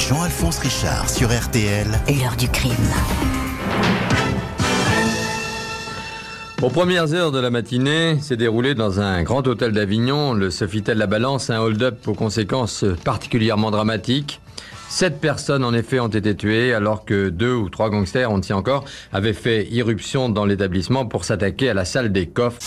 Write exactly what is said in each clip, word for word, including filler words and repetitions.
Jean-Alphonse Richard sur R T L. L'heure du crime. Aux premières heures de la matinée, s'est déroulé dans un grand hôtel d'Avignon, le Sofitel La Balance, un hold-up aux conséquences particulièrement dramatiques. Sept personnes, en effet, ont été tuées, alors que deux ou trois gangsters, on ne sait encore, avaient fait irruption dans l'établissement pour s'attaquer à la salle des coffres.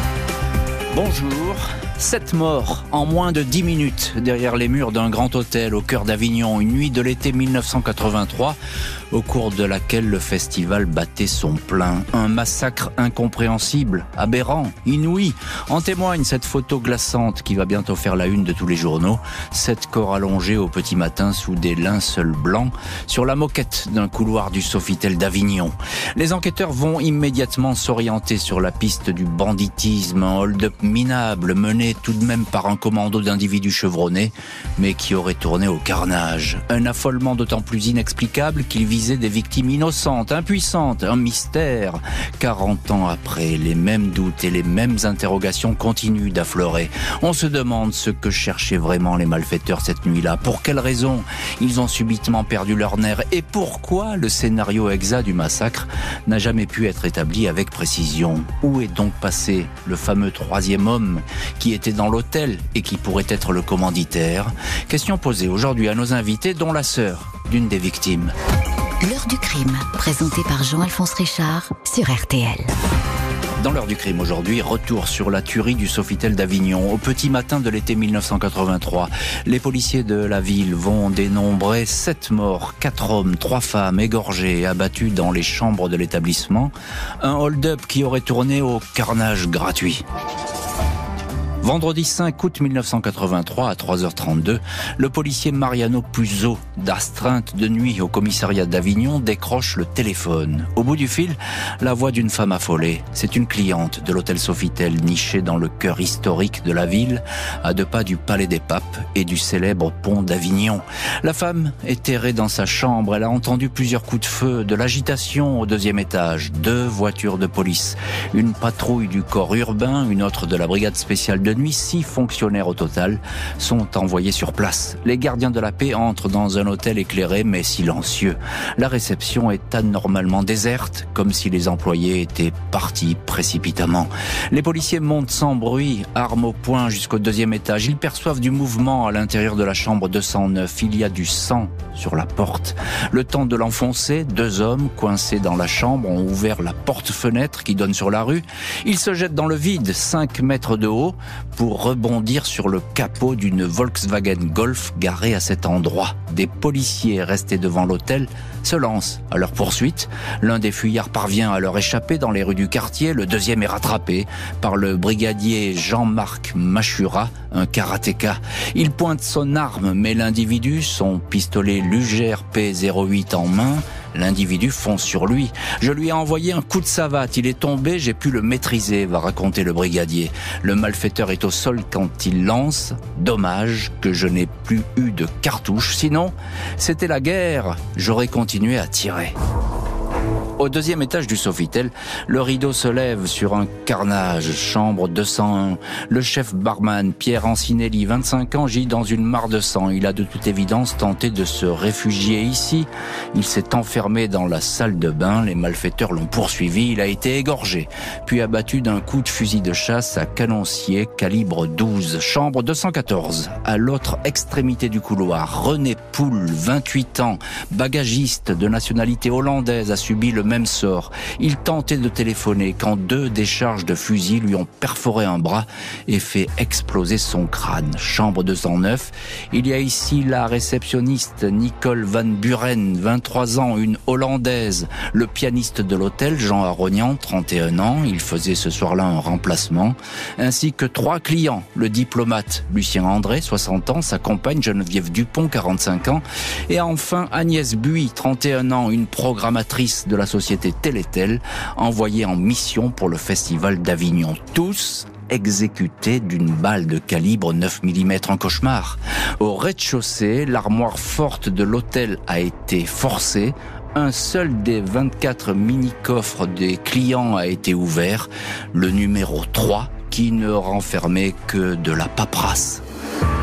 Bonjour. Sept morts en moins de dix minutes derrière les murs d'un grand hôtel au cœur d'Avignon, une nuit de l'été mille neuf cent quatre-vingt-trois, au cours de laquelle le festival battait son plein. Un massacre incompréhensible, aberrant, inouï. En témoigne cette photo glaçante qui va bientôt faire la une de tous les journaux. Sept corps allongés au petit matin sous des linceuls blancs sur la moquette d'un couloir du Sofitel d'Avignon. Les enquêteurs vont immédiatement s'orienter sur la piste du banditisme, un hold-up minable mené tout de même par un commando d'individus chevronnés, mais qui aurait tourné au carnage. Un affolement d'autant plus inexplicable qu'il visait des victimes innocentes, impuissantes, un mystère. quarante ans après, les mêmes doutes et les mêmes interrogations continuent d'affleurer. On se demande ce que cherchaient vraiment les malfaiteurs cette nuit-là. Pour quelles raisons ils ont subitement perdu leur nerf et pourquoi le scénario exact du massacre n'a jamais pu être établi avec précision. Où est donc passé le fameux troisième homme qui était dans l'hôtel et qui pourrait être le commanditaire? Question posée aujourd'hui à nos invités, dont la sœur d'une des victimes. L'heure du crime, présentée par Jean-Alphonse Richard sur R T L. Dans l'heure du crime aujourd'hui, retour sur la tuerie du Sofitel d'Avignon. Au petit matin de l'été mille neuf cent quatre-vingt-trois, les policiers de la ville vont dénombrer sept morts, quatre hommes, trois femmes égorgés et abattus dans les chambres de l'établissement. Un hold-up qui aurait tourné au carnage gratuit. Vendredi cinq août mille neuf cent quatre-vingt-trois à trois heures trente-deux, le policier Mariano Puzo, d'astreinte de nuit au commissariat d'Avignon, décroche le téléphone. Au bout du fil, la voix d'une femme affolée. C'est une cliente de l'hôtel Sofitel, niché dans le cœur historique de la ville, à deux pas du Palais des Papes et du célèbre pont d'Avignon. La femme est errée dans sa chambre. Elle a entendu plusieurs coups de feu, de l'agitation au deuxième étage, deux voitures de police, une patrouille du corps urbain, une autre de la brigade spéciale de nuit, six fonctionnaires au total sont envoyés sur place. Les gardiens de la paix entrent dans un hôtel éclairé mais silencieux. La réception est anormalement déserte, comme si les employés étaient partis précipitamment. Les policiers montent sans bruit, armes au poing jusqu'au deuxième étage. Ils perçoivent du mouvement à l'intérieur de la chambre deux cent neuf. Il y a du sang sur la porte. Le temps de l'enfoncer, deux hommes coincés dans la chambre ont ouvert la porte-fenêtre qui donne sur la rue. Ils se jettent dans le vide, cinq mètres de haut, pour rebondir sur le capot d'une Volkswagen Golf garée à cet endroit. Des policiers restés devant l'hôtel se lancent à leur poursuite. L'un des fuyards parvient à leur échapper dans les rues du quartier. Le deuxième est rattrapé par le brigadier Jean-Marc Machura, un karatéka. Il pointe son arme, mais l'individu, son pistolet Luger P zéro huit en main, l'individu fonce sur lui. Je lui ai envoyé un coup de savate. Il est tombé, j'ai pu le maîtriser, va raconter le brigadier. Le malfaiteur est au sol quand il lance. Dommage que je n'ai plus eu de cartouche. Sinon, c'était la guerre. J'aurais continué à tirer. Au deuxième étage du Sofitel, le rideau se lève sur un carnage. Chambre deux cent un. Le chef barman, Pierre Ancinelli, vingt-cinq ans, gît dans une mare de sang. Il a de toute évidence tenté de se réfugier ici. Il s'est enfermé dans la salle de bain. Les malfaiteurs l'ont poursuivi. Il a été égorgé, puis abattu d'un coup de fusil de chasse à canoncier calibre douze. Chambre deux cent quatorze. À l'autre extrémité du couloir, René Poul, vingt-huit ans, bagagiste de nationalité hollandaise, a subi le même sort. Il tentait de téléphoner quand deux décharges de fusil lui ont perforé un bras et fait exploser son crâne. Chambre deux cent neuf. Il y a ici la réceptionniste Nicole Van Buren, vingt-trois ans, une Hollandaise. Le pianiste de l'hôtel, Jean Aronian, trente et un ans. Il faisait ce soir-là un remplacement. Ainsi que trois clients. Le diplomate Lucien André, soixante ans. Sa compagne Geneviève Dupont, quarante-cinq ans. Et enfin Agnès Buis, trente et un ans, une programmatrice de la société Télétel, envoyée en mission pour le festival d'Avignon. Tous exécutés d'une balle de calibre neuf millimètres, un cauchemar. Au rez-de-chaussée, l'armoire forte de l'hôtel a été forcée. Un seul des vingt-quatre mini-coffres des clients a été ouvert, le numéro trois, qui ne renfermait que de la paperasse.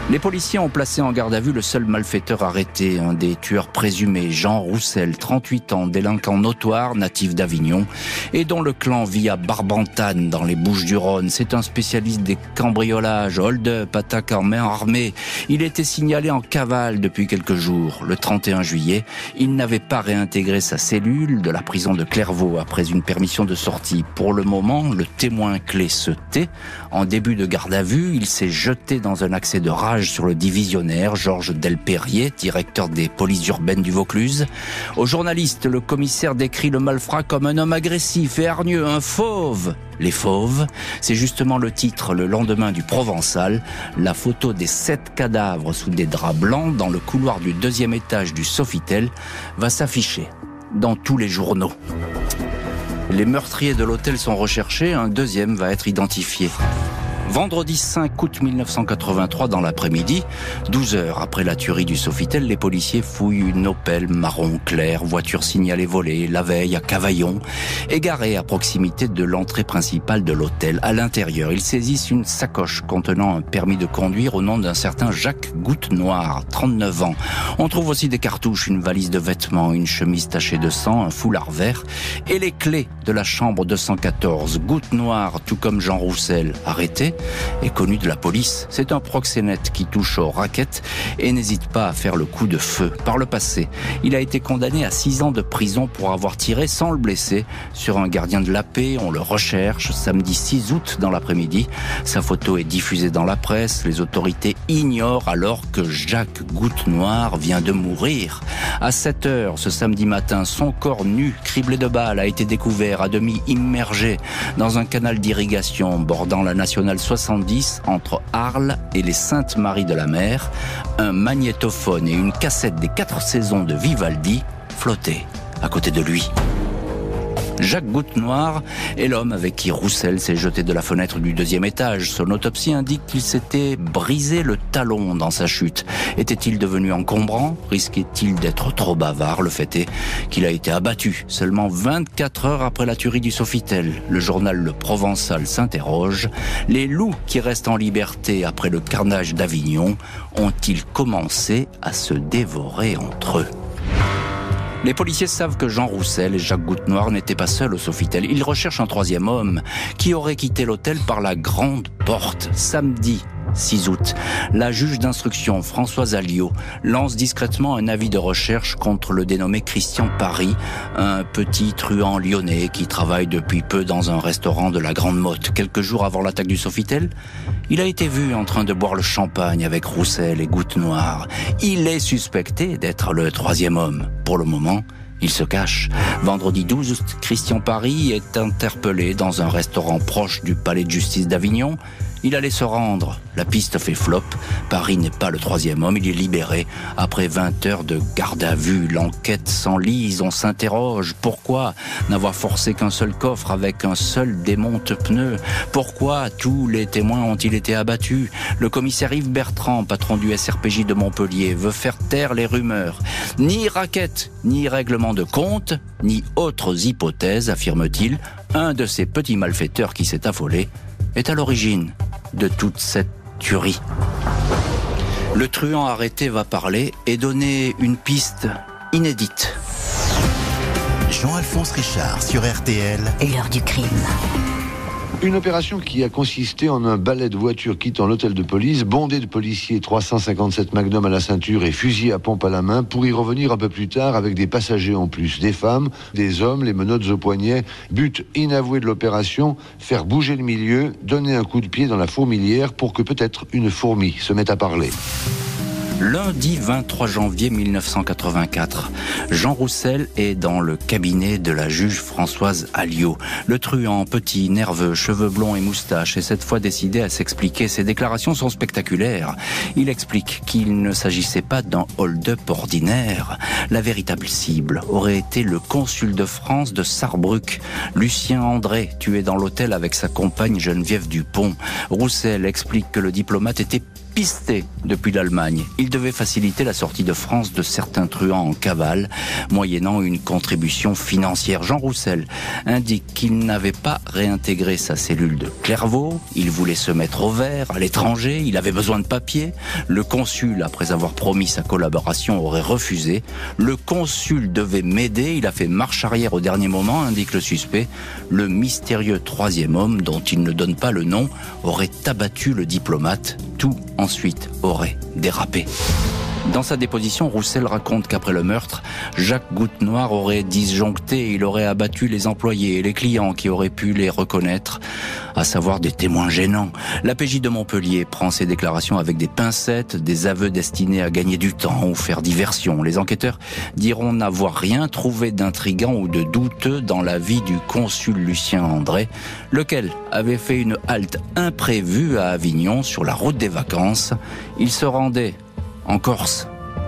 Les policiers ont placé en garde à vue le seul malfaiteur arrêté, un des tueurs présumés, Jean Roussel, trente-huit ans, délinquant notoire, natif d'Avignon, et dont le clan vit à Barbantane, dans les Bouches-du-Rhône. C'est un spécialiste des cambriolages, hold-up, attaque en main armée. Il était signalé en cavale depuis quelques jours. Le trente et un juillet, il n'avait pas réintégré sa cellule de la prison de Clairvaux après une permission de sortie. Pour le moment, le témoin clé se tait. En début de garde à vue, il s'est jeté dans un accès de rage sur le divisionnaire Georges Delperrier, directeur des polices urbaines du Vaucluse. Au journaliste, le commissaire décrit le malfrat comme un homme agressif et hargneux, un fauve. Les fauves, c'est justement le titre le lendemain du Provençal. La photo des sept cadavres sous des draps blancs dans le couloir du deuxième étage du Sofitel va s'afficher dans tous les journaux. Les meurtriers de l'hôtel sont recherchés, un deuxième va être identifié. Vendredi cinq août mille neuf cent quatre-vingt-trois dans l'après-midi, douze heures après la tuerie du Sofitel, les policiers fouillent une Opel marron clair, voiture signalée volée la veille à Cavaillon, égarée à proximité de l'entrée principale de l'hôtel. À l'intérieur, ils saisissent une sacoche contenant un permis de conduire au nom d'un certain Jacques Goutte-Noir, trente-neuf ans. On trouve aussi des cartouches, une valise de vêtements, une chemise tachée de sang, un foulard vert et les clés de la chambre deux cent quatorze. Goutte-Noir, tout comme Jean Roussel, arrêté, est connu de la police. C'est un proxénète qui touche aux raquettes et n'hésite pas à faire le coup de feu. Par le passé, il a été condamné à six ans de prison pour avoir tiré sans le blesser sur un gardien de la paix. On le recherche samedi six août dans l'après-midi. Sa photo est diffusée dans la presse. Les autorités ignorent alors que Jacques Goutte-Noir vient de mourir. À sept heures ce samedi matin, son corps nu, criblé de balles, a été découvert à demi immergé dans un canal d'irrigation bordant la nationale soixante-dix entre Arles et les Saintes-Maries de la Mer. Un magnétophone et une cassette des quatre saisons de Vivaldi flottaient à côté de lui. Jacques Goutte-Noir est l'homme avec qui Roussel s'est jeté de la fenêtre du deuxième étage. Son autopsie indique qu'il s'était brisé le talon dans sa chute. Était-il devenu encombrant? Risquait-il d'être trop bavard? Le fait est qu'il a été abattu seulement vingt-quatre heures après la tuerie du Sofitel. Le journal Le Provençal s'interroge. Les loups qui restent en liberté après le carnage d'Avignon ont-ils commencé à se dévorer entre eux? Les policiers savent que Jean Roussel et Jacques Goutte-Noir n'étaient pas seuls au Sofitel. Ils recherchent un troisième homme qui aurait quitté l'hôtel par la grande porte. Samedi six août, la juge d'instruction Françoise Alliot lance discrètement un avis de recherche contre le dénommé Christian Paris, un petit truand lyonnais qui travaille depuis peu dans un restaurant de la Grande Motte. Quelques jours avant l'attaque du Sofitel, il a été vu en train de boire le champagne avec Roussel et Goutte-Noir. Il est suspecté d'être le troisième homme. Pour le moment, il se cache. Vendredi douze août, Christian Paris est interpellé dans un restaurant proche du palais de justice d'Avignon. Il allait se rendre. La piste fait flop. Paris n'est pas le troisième homme. Il est libéré après vingt heures de garde à vue. L'enquête s'enlise. On s'interroge. Pourquoi n'avoir forcé qu'un seul coffre avec un seul démonte-pneu? Pourquoi tous les témoins ont-ils été abattus? Le commissaire Yves Bertrand, patron du S R P J de Montpellier, veut faire taire les rumeurs. Ni raquette, ni règlement de compte, ni autres hypothèses, affirme-t-il. Un de ces petits malfaiteurs qui s'est affolé est à l'origine de toute cette tuerie. Le truand arrêté va parler et donner une piste inédite. Jean-Alphonse Richard sur R T L. L'heure du crime. Une opération qui a consisté en un balai de voitures quittant l'hôtel de police, bondé de policiers, trois cent cinquante-sept Magnum à la ceinture et fusil à pompe à la main, pour y revenir un peu plus tard avec des passagers en plus, des femmes, des hommes, les menottes aux poignets. But inavoué de l'opération, faire bouger le milieu, donner un coup de pied dans la fourmilière pour que peut-être une fourmi se mette à parler. Lundi vingt-trois janvier mille neuf cent quatre-vingt-quatre, Jean Roussel est dans le cabinet de la juge Françoise Alliot. Le truand, petit, nerveux, cheveux blonds et moustache, est cette fois décidé à s'expliquer. Ses déclarations sont spectaculaires. Il explique qu'il ne s'agissait pas d'un hold-up ordinaire. La véritable cible aurait été le consul de France de Sarrebruck, Lucien André, tué dans l'hôtel avec sa compagne Geneviève Dupont. Roussel explique que le diplomate était pisté depuis l'Allemagne. Il devait faciliter la sortie de France de certains truands en cavale, moyennant une contribution financière. Jean Roussel indique qu'il n'avait pas réintégré sa cellule de Clairvaux. Il voulait se mettre au vert à l'étranger. Il avait besoin de papiers. Le consul, après avoir promis sa collaboration, aurait refusé. Le consul devait m'aider. Il a fait marche arrière au dernier moment, indique le suspect. Le mystérieux troisième homme, dont il ne donne pas le nom, aurait abattu le diplomate. Tout ensuite aurait dérapé. Dans sa déposition, Roussel raconte qu'après le meurtre, Jacques Goutenoir aurait disjoncté, il aurait abattu les employés et les clients qui auraient pu les reconnaître, à savoir des témoins gênants. La P J de Montpellier prend ses déclarations avec des pincettes, des aveux destinés à gagner du temps ou faire diversion. Les enquêteurs diront n'avoir rien trouvé d'intrigant ou de douteux dans la vie du consul Lucien André, lequel avait fait une halte imprévue à Avignon sur la route des vacances. Il se rendait en Corse.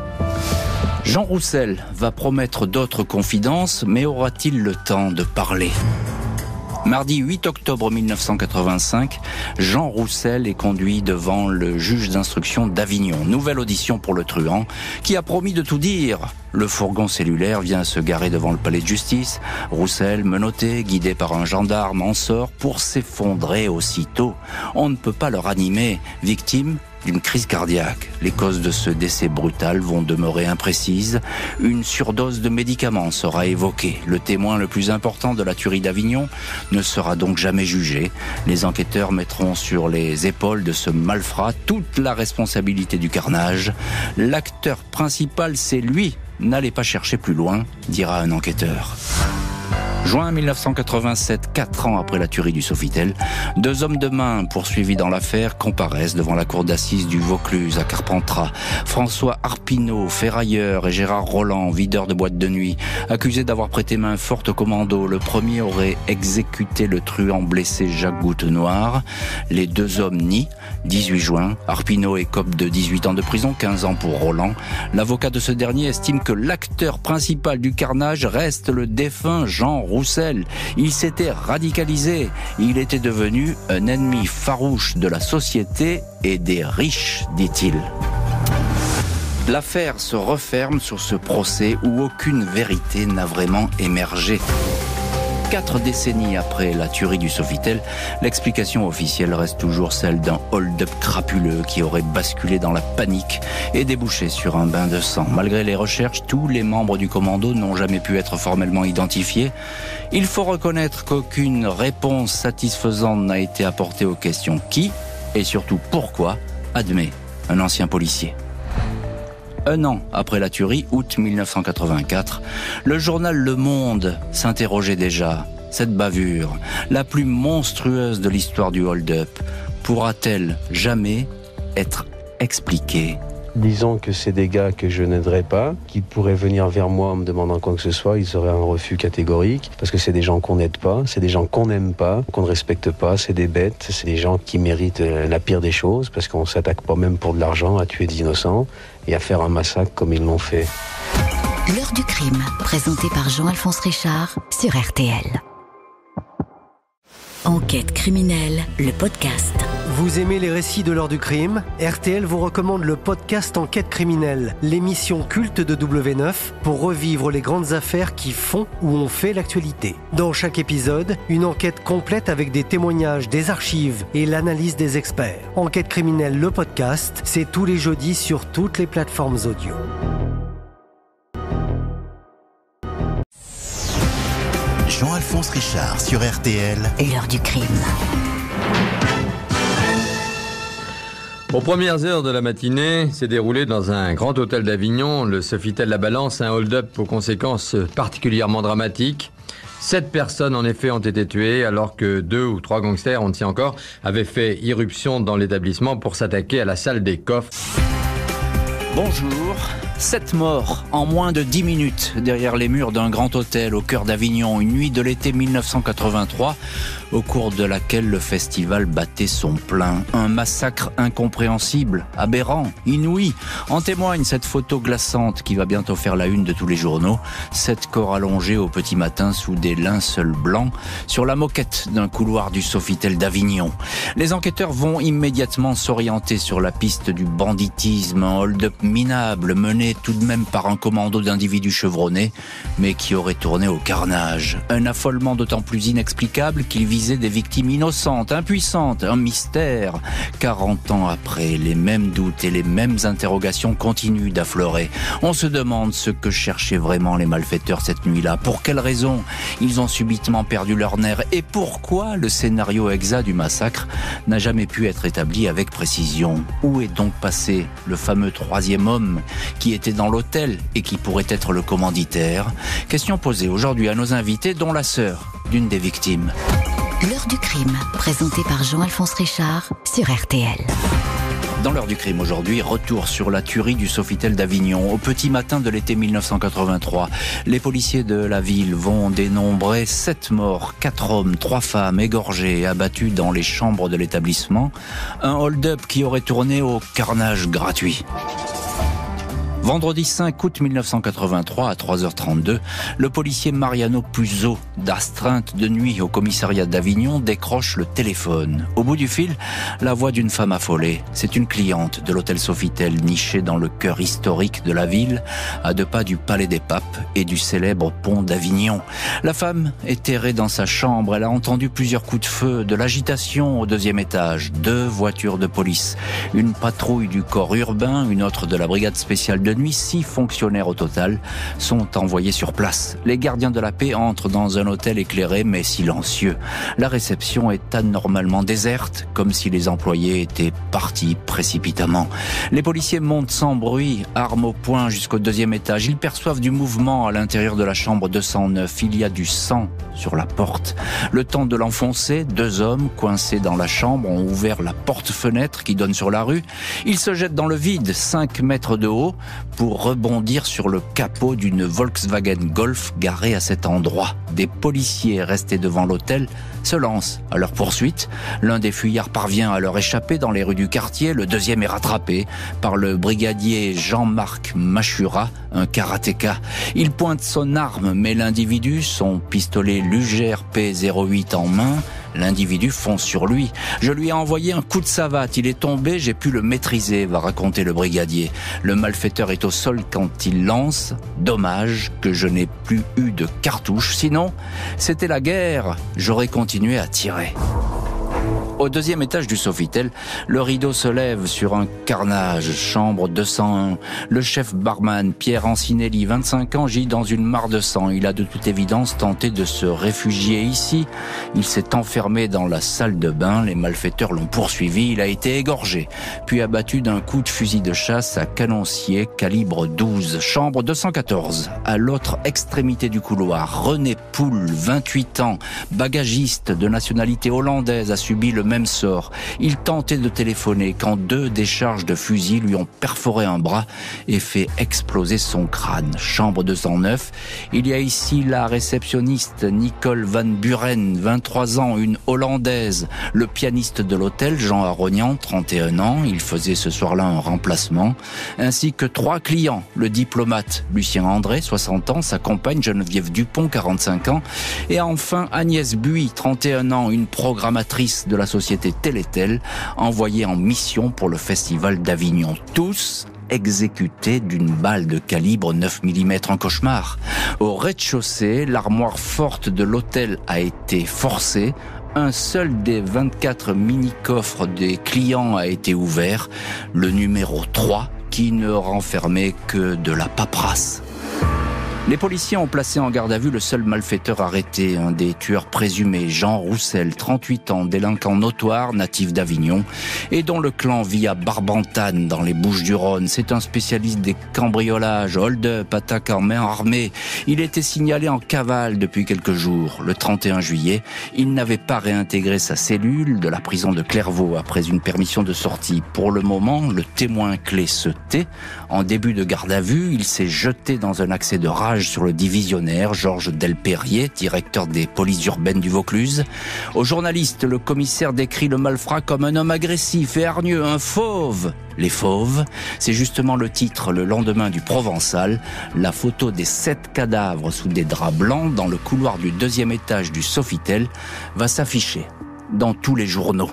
Jean Roussel va promettre d'autres confidences, mais aura-t-il le temps de parler ? Mardi huit octobre mille neuf cent quatre-vingt-cinq, Jean Roussel est conduit devant le juge d'instruction d'Avignon. Nouvelle audition pour le truand, qui a promis de tout dire. Le fourgon cellulaire vient se garer devant le palais de justice. Roussel, menotté, guidé par un gendarme, en sort pour s'effondrer aussitôt. On ne peut pas le ranimer. Victime d'une crise cardiaque. Les causes de ce décès brutal vont demeurer imprécises. Une surdose de médicaments sera évoquée. Le témoin le plus important de la tuerie d'Avignon ne sera donc jamais jugé. Les enquêteurs mettront sur les épaules de ce malfrat toute la responsabilité du carnage. L'acteur principal, c'est lui. N'allez pas chercher plus loin, dira un enquêteur. Juin mille neuf cent quatre-vingt-sept, quatre ans après la tuerie du Sofitel, deux hommes de main poursuivis dans l'affaire comparaissent devant la cour d'assises du Vaucluse à Carpentras. François Arpineau, ferrailleur, et Gérard Roland, videur de boîte de nuit, accusés d'avoir prêté main forte au commando. Le premier aurait exécuté le truand blessé Jacques Goutenoir. Les deux hommes nient. dix-huit juin, Arpineau écope de dix-huit ans de prison, quinze ans pour Roland. L'avocat de ce dernier estime que l'acteur principal du carnage reste le défunt Jean Roussel. Il s'était radicalisé. Il était devenu un ennemi farouche de la société et des riches, dit-il. L'affaire se referme sur ce procès où aucune vérité n'a vraiment émergé. Quatre décennies après la tuerie du Sofitel, l'explication officielle reste toujours celle d'un hold-up crapuleux qui aurait basculé dans la panique et débouché sur un bain de sang. Malgré les recherches, tous les membres du commando n'ont jamais pu être formellement identifiés. Il faut reconnaître qu'aucune réponse satisfaisante n'a été apportée aux questions qui, et surtout pourquoi, admet un ancien policier. Un an après la tuerie, août mille neuf cent quatre-vingt-quatre, le journal Le Monde s'interrogeait déjà. Cette bavure, la plus monstrueuse de l'histoire du hold-up, pourra-t-elle jamais être expliquée ? Disons que c'est des gars que je n'aiderais pas, qui pourraient venir vers moi en me demandant quoi que ce soit, ils auraient un refus catégorique, parce que c'est des gens qu'on n'aide pas, c'est des gens qu'on n'aime pas, qu'on ne respecte pas, c'est des bêtes, c'est des gens qui méritent la pire des choses, parce qu'on ne s'attaque pas même pour de l'argent à tuer des innocents et à faire un massacre comme ils l'ont fait. L'heure du crime, présenté par Jean-Alphonse Richard sur R T L. Enquête criminelle, le podcast. Vous aimez les récits de l'heure du crime ? R T L vous recommande le podcast Enquête criminelle, l'émission culte de W neuf pour revivre les grandes affaires qui font ou ont fait l'actualité. Dans chaque épisode, une enquête complète avec des témoignages, des archives et l'analyse des experts. Enquête criminelle, le podcast, c'est tous les jeudis sur toutes les plateformes audio. Jean-Alphonse Richard sur R T L. L'heure du crime. Aux premières heures de la matinée, s'est déroulé dans un grand hôtel d'Avignon, le Sofitel La Balance, un hold-up aux conséquences particulièrement dramatiques. Sept personnes, en effet, ont été tuées, alors que deux ou trois gangsters, on ne sait encore, avaient fait irruption dans l'établissement pour s'attaquer à la salle des coffres. Bonjour, Sept morts en moins de dix minutes derrière les murs d'un grand hôtel au cœur d'Avignon, une nuit de l'été mille neuf cent quatre-vingt-trois, au cours de laquelle le festival battait son plein. Un massacre incompréhensible, aberrant, inouï. En témoigne cette photo glaçante qui va bientôt faire la une de tous les journaux. Sept corps allongés au petit matin sous des linceuls blancs sur la moquette d'un couloir du Sofitel d'Avignon. Les enquêteurs vont immédiatement s'orienter sur la piste du banditisme, un hold-up minable mené tout de même par un commando d'individus chevronnés, mais qui aurait tourné au carnage. Un affolement d'autant plus inexplicable qu'il visait des victimes innocentes, impuissantes, un mystère. quarante ans après, les mêmes doutes et les mêmes interrogations continuent d'affleurer. On se demande ce que cherchaient vraiment les malfaiteurs cette nuit-là. Pour quelles raisons ils ont subitement perdu leur nerf et pourquoi le scénario exact du massacre n'a jamais pu être établi avec précision. Où est donc passé le fameux troisième homme qui était dans l'hôtel et qui pourrait être le commanditaire? Question posée aujourd'hui à nos invités, dont la sœur d'une des victimes. L'heure du crime, présentée par Jean-Alphonse Richard sur R T L. Dans l'heure du crime aujourd'hui, retour sur la tuerie du Sofitel d'Avignon. Au petit matin de l'été mille neuf cent quatre-vingt-trois, les policiers de la ville vont dénombrer sept morts, quatre hommes, trois femmes égorgés et abattus dans les chambres de l'établissement. Un hold-up qui aurait tourné au carnage gratuit. Vendredi cinq août mille neuf cent quatre-vingt-trois à trois heures trente-deux, le policier Mariano Puzo, d'astreinte de nuit au commissariat d'Avignon, décroche le téléphone. Au bout du fil, la voix d'une femme affolée. C'est une cliente de l'hôtel Sofitel, niché dans le cœur historique de la ville, à deux pas du Palais des Papes et du célèbre pont d'Avignon. La femme est terrée dans sa chambre. Elle a entendu plusieurs coups de feu, de l'agitation au deuxième étage, deux voitures de police, une patrouille du corps urbain, une autre de la brigade spéciale de nuit. Six fonctionnaires au total sont envoyés sur place. Les gardiens de la paix entrent dans un hôtel éclairé mais silencieux. La réception est anormalement déserte, comme si les employés étaient partis précipitamment. Les policiers montent sans bruit, armes au poing jusqu'au deuxième étage. Ils perçoivent du mouvement à l'intérieur de la chambre deux cent neuf. Il y a du sang sur la porte. Le temps de l'enfoncer, deux hommes coincés dans la chambre ont ouvert la porte-fenêtre qui donne sur la rue. Ils se jettent dans le vide, cinq mètres de haut, pour rebondir sur le capot d'une Volkswagen Golf garée à cet endroit. Des policiers restés devant l'hôtel se lancent à leur poursuite. L'un des fuyards parvient à leur échapper dans les rues du quartier. Le deuxième est rattrapé par le brigadier Jean-Marc Machura, un karatéka. Il pointe son arme, mais l'individu, son pistolet Luger P zéro huit en main, l'individu fonce sur lui. Je lui ai envoyé un coup de savate. Il est tombé, j'ai pu le maîtriser, va raconter le brigadier. Le malfaiteur est au sol quand il lance. Dommage que je n'ai plus eu de cartouche. Sinon, c'était la guerre. J'aurais continué à tirer. Au deuxième étage du Sofitel, le rideau se lève sur un carnage. Chambre deux cent un. Le chef barman, Pierre Ancinelli, vingt-cinq ans, gît dans une mare de sang. Il a de toute évidence tenté de se réfugier ici. Il s'est enfermé dans la salle de bain. Les malfaiteurs l'ont poursuivi. Il a été égorgé, puis abattu d'un coup de fusil de chasse à canoncier calibre douze. Chambre deux cent quatorze. À l'autre extrémité du couloir, René Poul, vingt-huit ans, bagagiste de nationalité hollandaise, a subi le même sort. Il tentait de téléphoner quand deux décharges de fusil lui ont perforé un bras et fait exploser son crâne. Chambre deux cent neuf. Il y a ici la réceptionniste Nicole Van Buren, vingt-trois ans, une Hollandaise. Le pianiste de l'hôtel, Jean Arognan, trente et un ans. Il faisait ce soir-là un remplacement. Ainsi que trois clients. Le diplomate Lucien André, soixante ans, sa compagne Geneviève Dupont, quarante-cinq ans. Et enfin Agnès Buis, trente et un ans, une programmatrice de la société Télétel, envoyée en mission pour le festival d'Avignon. Tous exécutés d'une balle de calibre neuf millimètres, un cauchemar. Au rez-de-chaussée, l'armoire forte de l'hôtel a été forcée. Un seul des vingt-quatre mini-coffres des clients a été ouvert, le numéro trois, qui ne renfermait que de la paperasse. Les policiers ont placé en garde à vue le seul malfaiteur arrêté, un des tueurs présumés, Jean Roussel, trente-huit ans, délinquant notoire, natif d'Avignon, et dont le clan vit à Barbantane, dans les Bouches-du-Rhône. C'est un spécialiste des cambriolages, hold-up, attaques en main armée. Il était signalé en cavale depuis quelques jours. Le trente et un juillet, il n'avait pas réintégré sa cellule de la prison de Clairvaux après une permission de sortie. Pour le moment, le témoin clé se tait. En début de garde à vue, il s'est jeté dans un accès de rage sur le divisionnaire Georges Delperrier, directeur des polices urbaines du Vaucluse. Au journaliste, le commissaire décrit le malfrat comme un homme agressif et hargneux, un fauve. Les fauves, c'est justement le titre le lendemain du Provençal. La photo des sept cadavres sous des draps blancs dans le couloir du deuxième étage du Sofitel va s'afficher dans tous les journaux.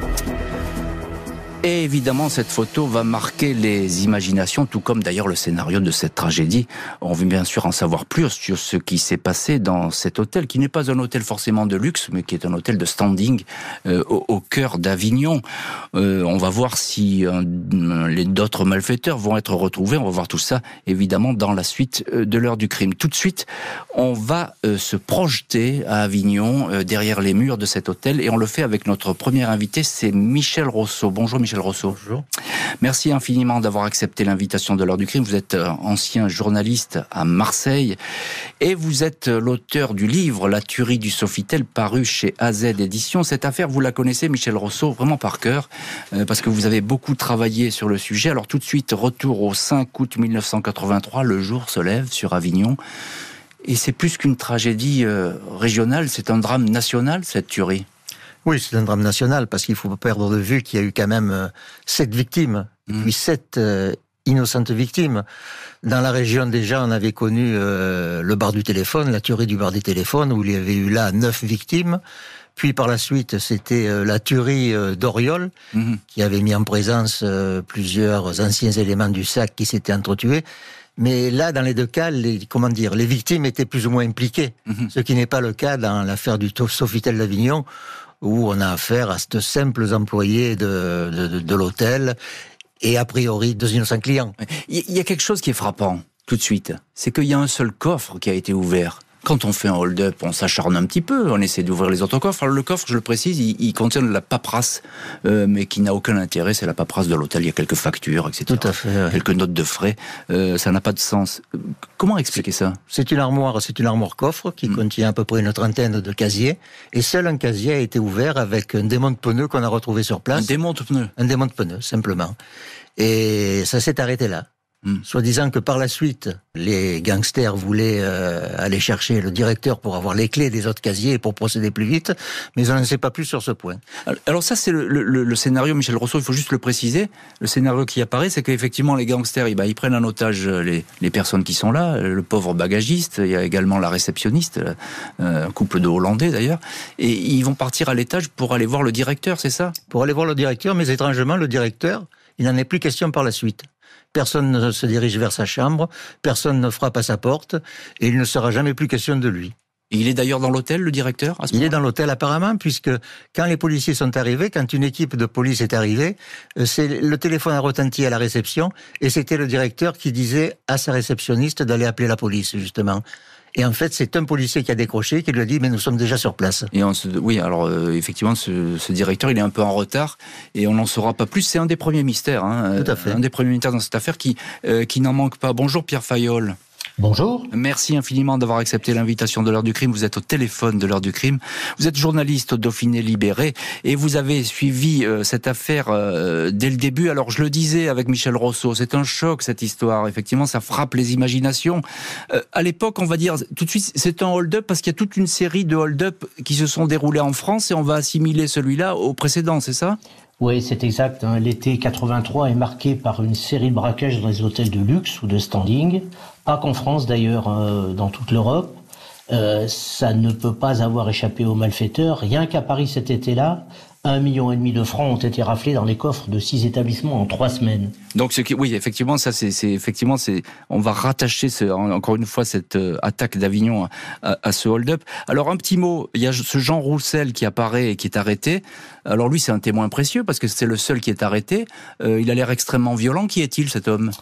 Et évidemment, cette photo va marquer les imaginations, tout comme d'ailleurs le scénario de cette tragédie. On veut bien sûr en savoir plus sur ce qui s'est passé dans cet hôtel, qui n'est pas un hôtel forcément de luxe, mais qui est un hôtel de standing euh, au, au cœur d'Avignon. Euh, on va voir si euh, les d'autres malfaiteurs vont être retrouvés. On va voir tout ça, évidemment, dans la suite euh, de l'heure du crime. Tout de suite, on va euh, se projeter à Avignon, euh, derrière les murs de cet hôtel, et on le fait avec notre premier invité, c'est Michel Rosso. Bonjour Michel. Michel Rosso. Bonjour. Merci infiniment d'avoir accepté l'invitation de l'heure du crime. Vous êtes ancien journaliste à Marseille et vous êtes l'auteur du livre La tuerie du Sofitel, paru chez A Z Éditions. Cette affaire, vous la connaissez, Michel Rosso, vraiment par cœur, euh, parce que vous avez beaucoup travaillé sur le sujet. Alors tout de suite, retour au cinq août mille neuf cent quatre-vingt-trois, le jour se lève sur Avignon. Et c'est plus qu'une tragédie euh, régionale, c'est un drame national, cette tuerie. Oui, c'est un drame national, parce qu'il ne faut pas perdre de vue qu'il y a eu quand même euh, sept victimes, mmh. puis sept euh, innocentes victimes. Dans la région, déjà, on avait connu euh, le bar du téléphone, la tuerie du bar des téléphones, où il y avait eu là neuf victimes. Puis par la suite, c'était euh, la tuerie euh, d'Oriol, mmh. qui avait mis en présence euh, plusieurs anciens éléments du S A C qui s'étaient entretués. Mais là, dans les deux cas, les, comment dire, les victimes étaient plus ou moins impliquées, mmh. ce qui n'est pas le cas dans l'affaire du Sofitel d'Avignon, où on a affaire à de simples employés de, de, de, de l'hôtel et a priori deux innocents clients. Il y a quelque chose qui est frappant, tout de suite, c'est qu'il y a un seul coffre qui a été ouvert. Quand on fait un hold-up, on s'acharne un petit peu, on essaie d'ouvrir les autres coffres. Alors le coffre, je le précise, il, il contient de la paperasse, euh, mais qui n'a aucun intérêt, c'est la paperasse de l'hôtel, il y a quelques factures, et cetera. Tout à fait. Ouais. Quelques notes de frais, euh, ça n'a pas de sens. Comment expliquer ça ? C'est une armoire, c'est une armoire coffre qui mmh. contient à peu près une trentaine de casiers, et seul un casier a été ouvert avec un démonte-pneus qu'on a retrouvé sur place. Un démonte-pneus ? Un démonte-pneus, simplement. Et ça s'est arrêté là. Mmh. Soit disant que par la suite, les gangsters voulaient euh, aller chercher le directeur pour avoir les clés des autres casiers et pour procéder plus vite, mais on ne sait pas plus sur ce point. Alors ça, c'est le, le, le scénario, Michel Rosso, il faut juste le préciser. Le scénario qui apparaît, c'est qu'effectivement, les gangsters, ils, bah, ils prennent en otage les, les personnes qui sont là, le pauvre bagagiste, il y a également la réceptionniste, euh, un couple de Hollandais d'ailleurs, et ils vont partir à l'étage pour aller voir le directeur, c'est ça ? Pour aller voir le directeur, mais étrangement, le directeur, il n'en est plus question par la suite. Personne ne se dirige vers sa chambre, personne ne frappe à sa porte, et il ne sera jamais plus question de lui. Et il est d'ailleurs dans l'hôtel, le directeur, à ce Il est dans l'hôtel apparemment, puisque quand les policiers sont arrivés, quand une équipe de police est arrivée, c'est le téléphone a retenti à la réception, et c'était le directeur qui disait à sa réceptionniste d'aller appeler la police, justement. Et en fait, c'est un policier qui a décroché, qui lui a dit « mais nous sommes déjà sur place ». Et on se, oui, alors euh, effectivement, ce, ce directeur, il est un peu en retard, et on n'en saura pas plus. C'est un des premiers mystères, hein, tout à fait. Un des premiers mystères dans cette affaire qui, euh, qui n'en manque pas. Bonjour Pierre Fayolle. Bonjour. Merci infiniment d'avoir accepté l'invitation de l'heure du crime. Vous êtes au téléphone de l'heure du crime. Vous êtes journaliste au Dauphiné Libéré et vous avez suivi euh, cette affaire euh, dès le début. Alors je le disais avec Michel Rosso, c'est un choc cette histoire. Effectivement, ça frappe les imaginations. Euh, à l'époque, on va dire tout de suite, c'est un hold-up parce qu'il y a toute une série de hold-up qui se sont déroulés en France et on va assimiler celui-là au précédent, c'est ça ? Oui, c'est exact. Hein. L'été quatre-vingt-trois est marqué par une série de braquages dans les hôtels de luxe ou de standing. Pas qu'en France d'ailleurs, euh, dans toute l'Europe. Euh, ça ne peut pas avoir échappé aux malfaiteurs. Rien qu'à Paris cet été-là, un million et demi de francs ont été raflés dans les coffres de six établissements en trois semaines. Donc, ce qui, oui, effectivement, ça, c'est, c'est effectivement, c'est, on va rattacher ce, encore une fois cette euh, attaque d'Avignon à, à, à ce hold-up. Alors, un petit mot, il y a ce Jean Roussel qui apparaît et qui est arrêté. Alors, lui, c'est un témoin précieux parce que c'est le seul qui est arrêté. Euh, il a l'air extrêmement violent. Qui est-il, cet homme ?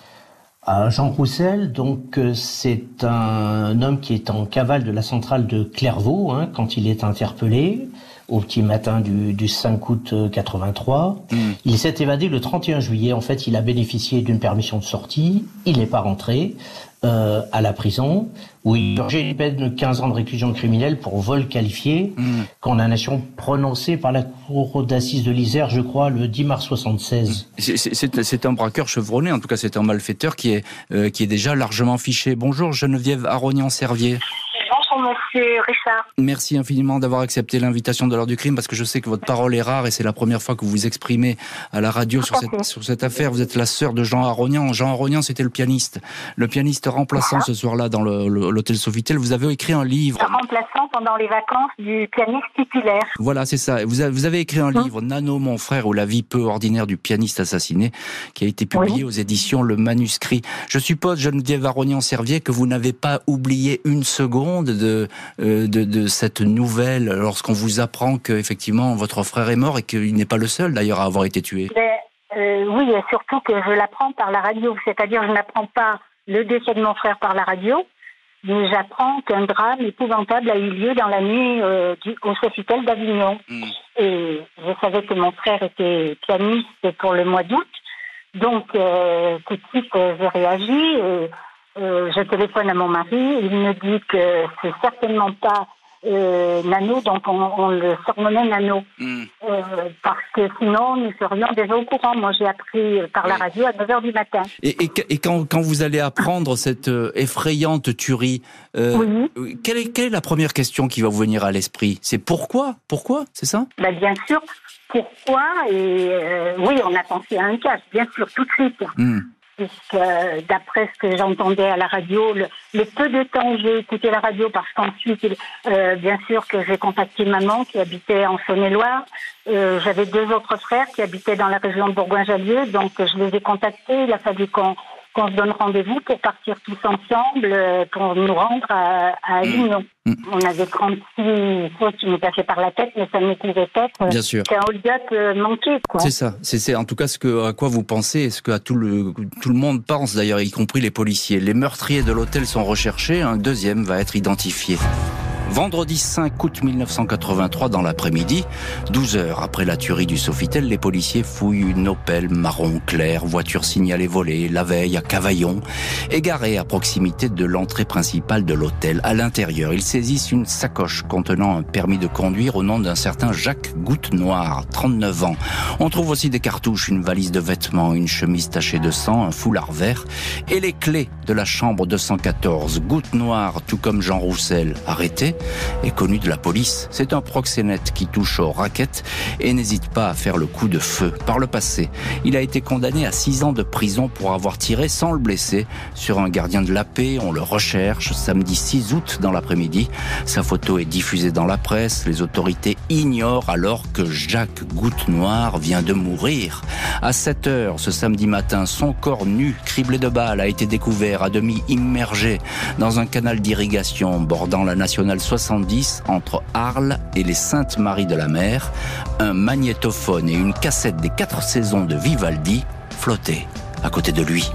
Ah, Jean Roussel, donc euh, c'est un homme qui est en cavale de la centrale de Clairvaux hein, quand il est interpellé au petit matin du, du cinq août quatre-vingt-trois. Mmh. Il s'est évadé le trente et un juillet. En fait, il a bénéficié d'une permission de sortie. Il n'est pas rentré euh, à la prison où il purgeait une peine de quinze ans de réclusion criminelle pour vol qualifié, mmh. condamnation prononcée par la cour d'assises de l'Isère, je crois, le dix mars soixante-seize. C'est, c'est, c'est un braqueur chevronné, en tout cas c'est un malfaiteur qui est, euh, qui est déjà largement fiché. Bonjour Geneviève Aronian-Servier. Bonjour Monsieur Richard. Merci infiniment d'avoir accepté l'invitation de l'heure du crime, parce que je sais que votre parole est rare et c'est la première fois que vous vous exprimez à la radio sur cette, sur cette affaire. Vous êtes la sœur de Jean Aronian. Jean Aronian, c'était le pianiste. Le pianiste remplaçant ce soir-là dans le, le, l'hôtel Sofitel. Vous avez écrit un livre. Le remplaçant pendant les vacances du pianiste titulaire. Voilà, c'est ça. Vous avez, vous avez écrit un livre, Nano, mon frère, ou la vie peu ordinaire du pianiste assassiné, qui a été publié oui. aux éditions Le Manuscrit. Je suppose, Geneviève Aronian-Servier, que vous n'avez pas oublié une seconde de, euh, de, de cette nouvelle lorsqu'on vous apprend qu'effectivement votre frère est mort et qu'il n'est pas le seul d'ailleurs à avoir été tué. Mais, euh, oui, et surtout que je l'apprends par la radio. C'est-à-dire je n'apprends pas le décès de mon frère par la radio, mais j'apprends qu'un drame épouvantable a eu lieu dans la nuit euh, du, au Sofitel d'Avignon. Mmh. Et je savais que mon frère était pianiste pour le mois d'août. Donc, euh, tout de suite, euh, j'ai réagi. Et, euh, je téléphone à mon mari. Il me dit que c'est certainement pas euh, Nano, donc on, on le surnommait Nano. Mmh. Euh, parce que sinon, nous serions déjà au courant. Moi, j'ai appris par la radio à neuf heures du matin. Et, et, et quand, quand vous allez apprendre cette euh, effrayante tuerie, euh, oui. quelle, est, quelle est la première question qui va vous venir à l'esprit? C'est pourquoi? Pourquoi? C'est ça? Bah, bien sûr. Pourquoi? Et euh, oui, on a pensé à un cache, bien sûr, tout de suite. Mmh. Puisque d'après ce que j'entendais à la radio, le, le peu de temps où j'ai écouté la radio, parce qu'ensuite, euh, bien sûr que j'ai contacté maman qui habitait en Saône-et-Loire. Euh, j'avais deux autres frères qui habitaient dans la région de Bourgoin-Jallieu, donc je les ai contactés. Il a fallu qu'on, qu'on se donne rendez-vous pour partir tous ensemble, euh, pour nous rendre à, à Avignon. Mmh. On avait trente-six choses qui nous passaient par la tête, mais ça nous pouvait être Bien sûr. qu'un hold-up euh, manqué. Quoi. C'est ça. C'est, c'est en tout cas ce que, à quoi vous pensez, et ce que à tout le, tout le monde pense d'ailleurs, y compris les policiers. Les meurtriers de l'hôtel sont recherchés, un deuxième va être identifié. Vendredi cinq août mille neuf cent quatre-vingt-trois dans l'après-midi, douze heures après la tuerie du Sofitel, les policiers fouillent une Opel marron clair, voiture signalée volée, la veille à Cavaillon, égarée à proximité de l'entrée principale de l'hôtel. À l'intérieur, ils saisissent une sacoche contenant un permis de conduire au nom d'un certain Jacques Goutte-Noir, trente-neuf ans. On trouve aussi des cartouches, une valise de vêtements, une chemise tachée de sang, un foulard vert et les clés de la chambre deux cent quatorze. Goutte-Noir, tout comme Jean Roussel, arrêté, est connu de la police. C'est un proxénète qui touche aux raquettes et n'hésite pas à faire le coup de feu. Par le passé, il a été condamné à six ans de prison pour avoir tiré sans le blesser sur un gardien de la paix. On le recherche samedi six août dans l'après-midi. Sa photo est diffusée dans la presse. Les autorités ignorent alors que Jacques Goutte-Noir vient de mourir. À sept heures ce samedi matin, son corps nu, criblé de balles, a été découvert à demi immergé dans un canal d'irrigation bordant la nationale soixante-dix entre Arles et les Saintes-Maries de la Mer. Un magnétophone et une cassette des quatre saisons de Vivaldi flottaient à côté de lui.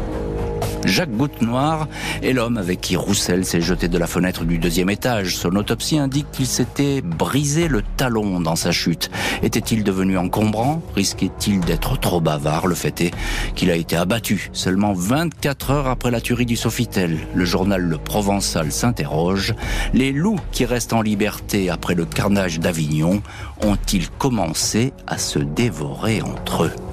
Jacques Goutte-Noir est l'homme avec qui Roussel s'est jeté de la fenêtre du deuxième étage. Son autopsie indique qu'il s'était brisé le talon dans sa chute. Était-il devenu encombrant? Risquait-il d'être trop bavard? Le fait est qu'il a été abattu seulement vingt-quatre heures après la tuerie du Sofitel. Le journal Le Provençal s'interroge. Les loups qui restent en liberté après le carnage d'Avignon ont-ils commencé à se dévorer entre eux?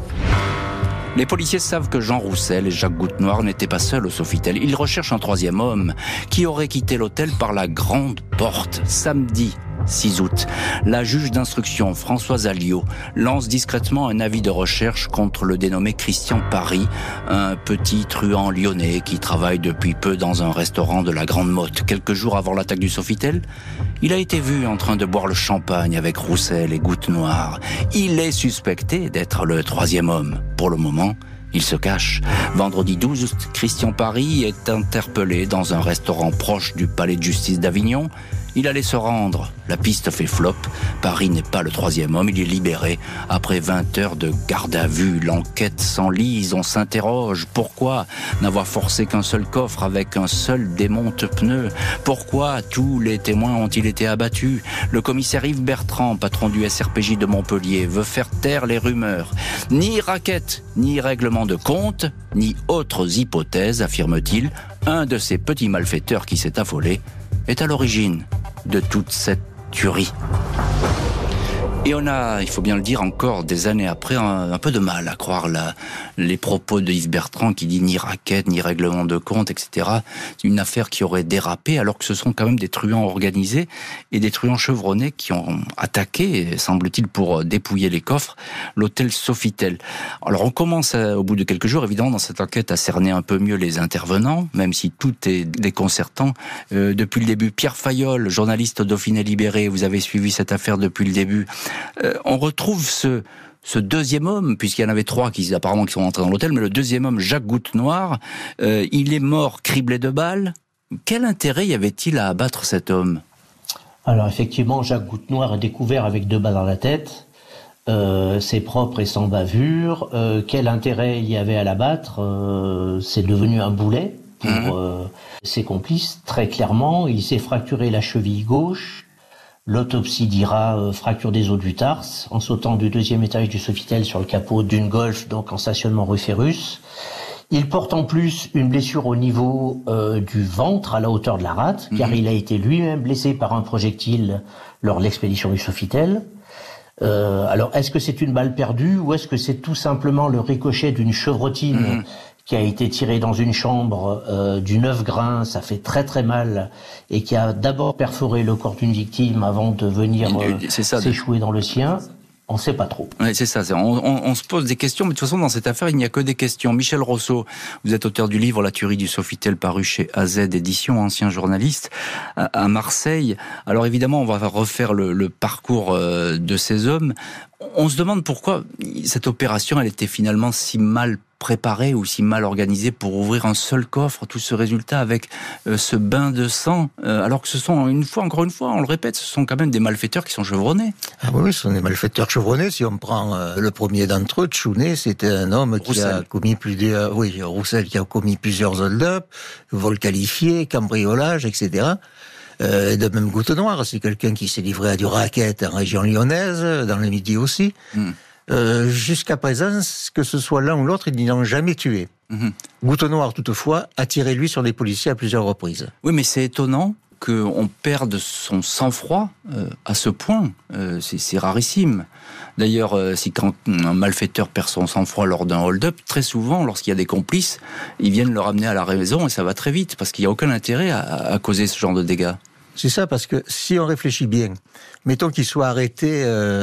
Les policiers savent que Jean Roussel et Jacques Goutte-Noir n'étaient pas seuls au Sofitel. Ils recherchent un troisième homme qui aurait quitté l'hôtel par la grande porte. Samedi six août, la juge d'instruction Françoise Alliot lance discrètement un avis de recherche contre le dénommé Christian Paris, un petit truand lyonnais qui travaille depuis peu dans un restaurant de la Grande Motte. Quelques jours avant l'attaque du Sofitel, il a été vu en train de boire le champagne avec Roussel et Goutte-Noir. Il est suspecté d'être le troisième homme. Pour le moment, il se cache. Vendredi douze août, Christian Paris est interpellé dans un restaurant proche du palais de justice d'Avignon. Il allait se rendre. La piste fait flop. Paris n'est pas le troisième homme. Il est libéré. Après vingt heures de garde à vue, l'enquête s'enlise. On s'interroge. Pourquoi n'avoir forcé qu'un seul coffre avec un seul démonte-pneu? Pourquoi tous les témoins ont-ils été abattus? Le commissaire Yves Bertrand, patron du S R P J de Montpellier, veut faire taire les rumeurs. Ni raquette, ni règlement de compte, ni autres hypothèses, affirme-t-il. Un de ces petits malfaiteurs qui s'est affolé est à l'origine de toute cette tuerie. Et on a, il faut bien le dire, encore des années après, un, un peu de mal à croire la, les propos de Yves Bertrand qui dit ni raquette, ni règlement de compte, et cetera. C'est une affaire qui aurait dérapé, alors que ce sont quand même des truands organisés et des truands chevronnés qui ont attaqué, semble-t-il, pour dépouiller les coffres, l'hôtel Sofitel. Alors on commence, à, au bout de quelques jours, évidemment, dans cette enquête, à cerner un peu mieux les intervenants, même si tout est déconcertant. Euh, depuis le début, Pierre Fayolle, journaliste au Dauphiné Libéré, vous avez suivi cette affaire depuis le début. Euh, on retrouve ce, ce deuxième homme, puisqu'il y en avait trois qui apparemment qui sont entrés dans l'hôtel, mais le deuxième homme, Jacques Goutenoir, euh, il est mort criblé de balles. Quel intérêt y avait-il à abattre cet homme? Alors effectivement, Jacques Goutenoir est découvert avec deux balles dans la tête. Euh, c'est propre et sans bavure. Euh, quel intérêt il y avait à l'abattre? euh, C'est devenu un boulet pour mmh. euh, ses complices, très clairement. Il s'est fracturé la cheville gauche. L'autopsie dira euh, fracture des os du tarse en sautant du deuxième étage du Sofitel sur le capot d'une Golf, donc en stationnement rue Ferrus. Il porte en plus une blessure au niveau euh, du ventre, à la hauteur de la rate, mmh. car il a été lui-même blessé par un projectile lors de l'expédition du Sofitel. Euh, alors, est-ce que c'est une balle perdue ou est-ce que c'est tout simplement le ricochet d'une chevrotine mmh. qui a été tirée dans une chambre euh, du neuf grains, ça fait très très mal, et qui a d'abord perforé le corps d'une victime avant de venir euh, c'est ça, s'échouer de... dans le sien? On ne sait pas trop. Oui, c'est ça. C'est, on, on, on se pose des questions, mais de toute façon, dans cette affaire, il n'y a que des questions. Michel Rousseau, vous êtes auteur du livre La tuerie du Sofitel, paru chez A Z Éditions, ancien journaliste à, à Marseille. Alors évidemment, on va refaire le, le parcours euh, de ces hommes. On se demande pourquoi cette opération, elle était finalement si mal préparée ou si mal organisée pour ouvrir un seul coffre, tout ce résultat avec euh, ce bain de sang, euh, alors que ce sont, une fois, encore une fois, on le répète, ce sont quand même des malfaiteurs qui sont chevronnés. Ah oui, ce sont des malfaiteurs chevronnés. Si on prend euh, le premier d'entre eux, Tchounet, c'était un homme Roussel. qui a commis plusieurs, oui, Roussel qui a commis plusieurs hold-up, vol qualifié, cambriolage, et cetera. Euh, de même Goutenoir, c'est quelqu'un qui s'est livré à du racket en région lyonnaise, dans le Midi aussi. Mm. Euh, jusqu'à présent, que ce soit l'un ou l'autre, ils n'ont jamais tué. Mm-hmm. Goutenoir, toutefois, a tiré lui sur des policiers à plusieurs reprises. Oui, mais c'est étonnant qu'on perde son sang-froid euh, à ce point. Euh, c'est, c'est rarissime. D'ailleurs, euh, si quand un malfaiteur perd son sang-froid lors d'un hold-up, très souvent, lorsqu'il y a des complices, ils viennent le ramener à la raison et ça va très vite, parce qu'il n'y a aucun intérêt à, à causer ce genre de dégâts. C'est ça, parce que si on réfléchit bien, mettons qu'ils soient arrêtés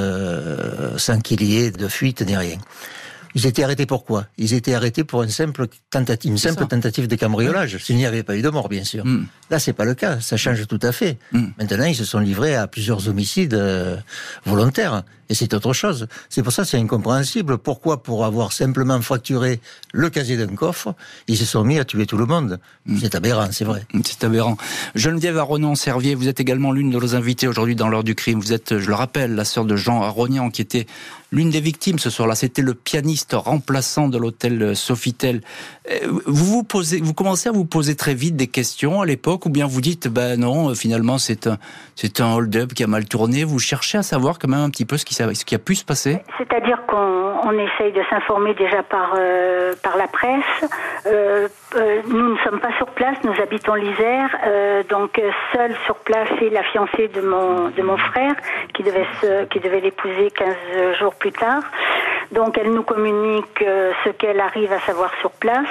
euh, sans qu'il y ait de fuite ni rien. Ils étaient arrêtés pour quoi? Ils étaient arrêtés pour une simple tentative, une simple tentative de cambriolage. S'il n'y avait pas eu de mort, bien sûr. Mm. Là, c'est pas le cas. Ça change tout à fait. Mm. Maintenant, ils se sont livrés à plusieurs homicides euh, volontaires. Et c'est autre chose. C'est pour ça que c'est incompréhensible. Pourquoi, pour avoir simplement fracturé le casier d'un coffre, ils se sont mis à tuer tout le monde? Mm. C'est aberrant, c'est vrai. C'est aberrant. Geneviève Aronian-Servier, vous êtes également l'une de nos invitées aujourd'hui dans l'heure du crime. Vous êtes, je le rappelle, la sœur de Jean Aronian, qui était l'une des victimes ce soir-là. C'était le pianiste remplaçant de l'hôtel Sofitel. Vous vous posez, vous commencez à vous poser très vite des questions à l'époque, ou bien vous dites, ben non, finalement c'est un, c'est un hold-up qui a mal tourné. Vous cherchez à savoir quand même un petit peu ce qui, ce qui a pu se passer. C'est-à-dire qu'on on essaye de s'informer déjà par euh, par la presse. Euh, euh, nous ne sommes pas sur place, nous habitons l'Isère, euh, donc euh, seule sur place est la fiancée de mon de mon frère qui devait se, qui devait l'épouser quinze jours plus tard. Donc elle nous communique euh, ce qu'elle arrive à savoir sur place.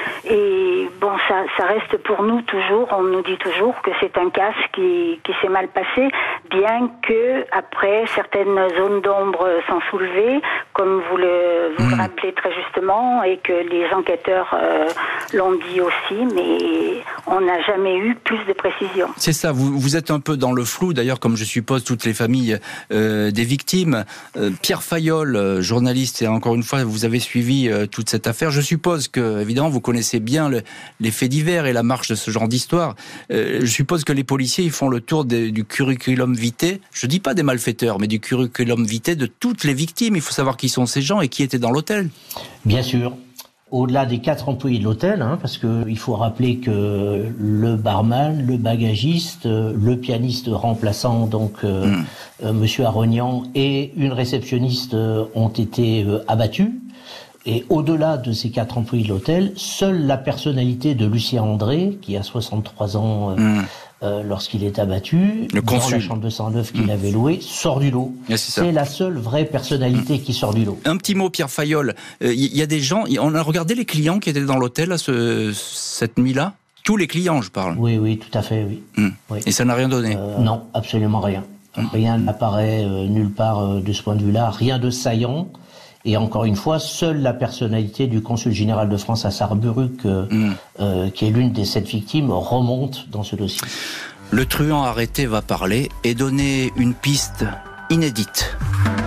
Et bon, ça, ça reste pour nous toujours, on nous dit toujours que c'est un casse qui, qui s'est mal passé. bien que après certaines zones d'ombre sont soulevées, comme vous le, vous mmh. le rappelez très justement, et que les enquêteurs euh, l'ont dit aussi, mais on n'a jamais eu plus de précision. C'est ça, vous, vous êtes un peu dans le flou, d'ailleurs, comme je suppose toutes les familles euh, des victimes. Euh, Pierre Fayolle, journaliste, et encore une fois, vous avez suivi euh, toute cette affaire. Je suppose que, évidemment, vous connaissez bien le, les faits divers et la marche de ce genre d'histoire. Euh, je suppose que les policiers, ils font le tour de, du curriculum vitae, je dis pas des malfaiteurs, mais du curriculum vitae de toutes les victimes. Il faut savoir qui sont ces gens et qui étaient dans l'hôtel. Bien sûr. Au-delà des quatre employés de l'hôtel, hein, parce qu'il faut rappeler que le barman, le bagagiste, le pianiste remplaçant, donc euh, mmh. euh, Monsieur Arognan, et une réceptionniste euh, ont été euh, abattus. Et au-delà de ces quatre employés de l'hôtel, seule la personnalité de Lucien André, qui a soixante-trois ans euh, mmh. euh, lorsqu'il est abattu, le dans la chambre deux cent neuf qu'il mmh. avait louée, sort du lot. Yeah, c'est c'est la seule vraie personnalité mmh. qui sort du lot. Un petit mot, Pierre Fayolle. Il euh, y, y a des gens, on a regardé les clients qui étaient dans l'hôtel à ce, cette nuit-là. Tous les clients, je parle. Oui, oui, tout à fait, oui. Mmh. oui. Et ça n'a rien donné euh, Non, absolument rien. Mmh. Rien n'apparaît euh, nulle part euh, de ce point de vue-là. Rien de saillant. Et encore une fois, seule la personnalité du consul général de France à Sarrebruck, euh, mmh. euh, qui est l'une des sept victimes, remonte dans ce dossier. Le truand arrêté va parler et donner une piste inédite.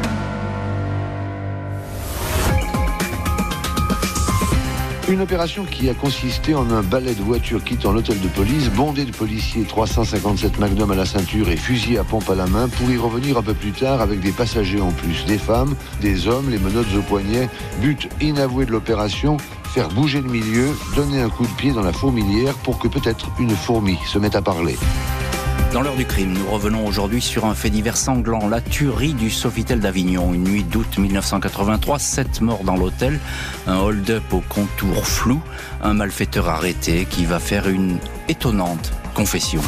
Une opération qui a consisté en un balai de voitures quittant l'hôtel de police, bondé de policiers, trois cent cinquante-sept Magnum à la ceinture et fusil à pompe à la main, pour y revenir un peu plus tard avec des passagers en plus, des femmes, des hommes, les menottes au poignet. But inavoué de l'opération, faire bouger le milieu, donner un coup de pied dans la fourmilière pour que peut-être une fourmi se mette à parler. Dans l'heure du crime, nous revenons aujourd'hui sur un fait divers sanglant, la tuerie du Sofitel d'Avignon. Une nuit d'août mille neuf cent quatre-vingt-trois, sept morts dans l'hôtel, un hold-up au contour flou, un malfaiteur arrêté qui va faire une étonnante confession.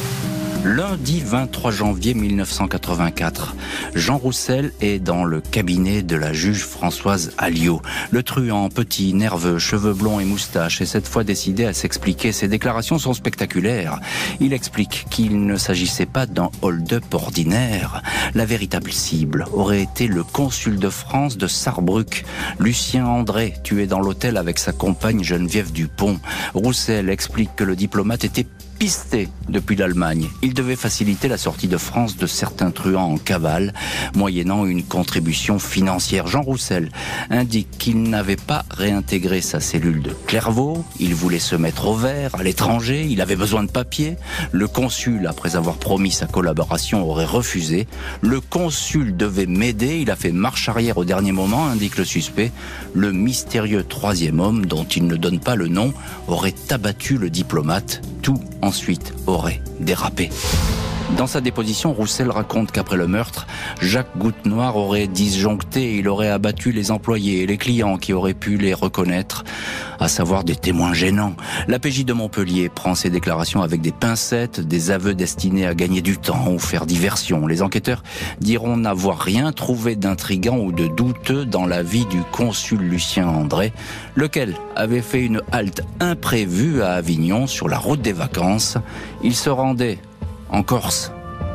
Lundi vingt-trois janvier mille neuf cent quatre-vingt-quatre, Jean Roussel est dans le cabinet de la juge Françoise Alliot. Le truand, petit, nerveux, cheveux blonds et moustache, est cette fois décidé à s'expliquer. Ses déclarations sont spectaculaires. Il explique qu'il ne s'agissait pas d'un hold-up ordinaire. La véritable cible aurait été le consul de France de Sarrebruck, Lucien André, tué dans l'hôtel avec sa compagne Geneviève Dupont. Roussel explique que le diplomate était pisté depuis l'Allemagne. Il devait faciliter la sortie de France de certains truands en cavale, moyennant une contribution financière. Jean Roussel indique qu'il n'avait pas réintégré sa cellule de Clairvaux. Il voulait se mettre au vert à l'étranger. Il avait besoin de papiers. Le consul, après avoir promis sa collaboration, aurait refusé. Le consul devait m'aider. Il a fait marche arrière au dernier moment, indique le suspect. Le mystérieux troisième homme, dont il ne donne pas le nom, aurait abattu le diplomate. Tout ensuite aurait dérapé. Dans sa déposition, Roussel raconte qu'après le meurtre, Jacques Goutenoir aurait disjoncté et il aurait abattu les employés et les clients qui auraient pu les reconnaître, à savoir des témoins gênants. La P J de Montpellier prend ces déclarations avec des pincettes, des aveux destinés à gagner du temps ou faire diversion. Les enquêteurs diront n'avoir rien trouvé d'intrigant ou de douteux dans la vie du consul Lucien André, lequel avait fait une halte imprévue à Avignon sur la route des vacances. Il se rendait en Corse.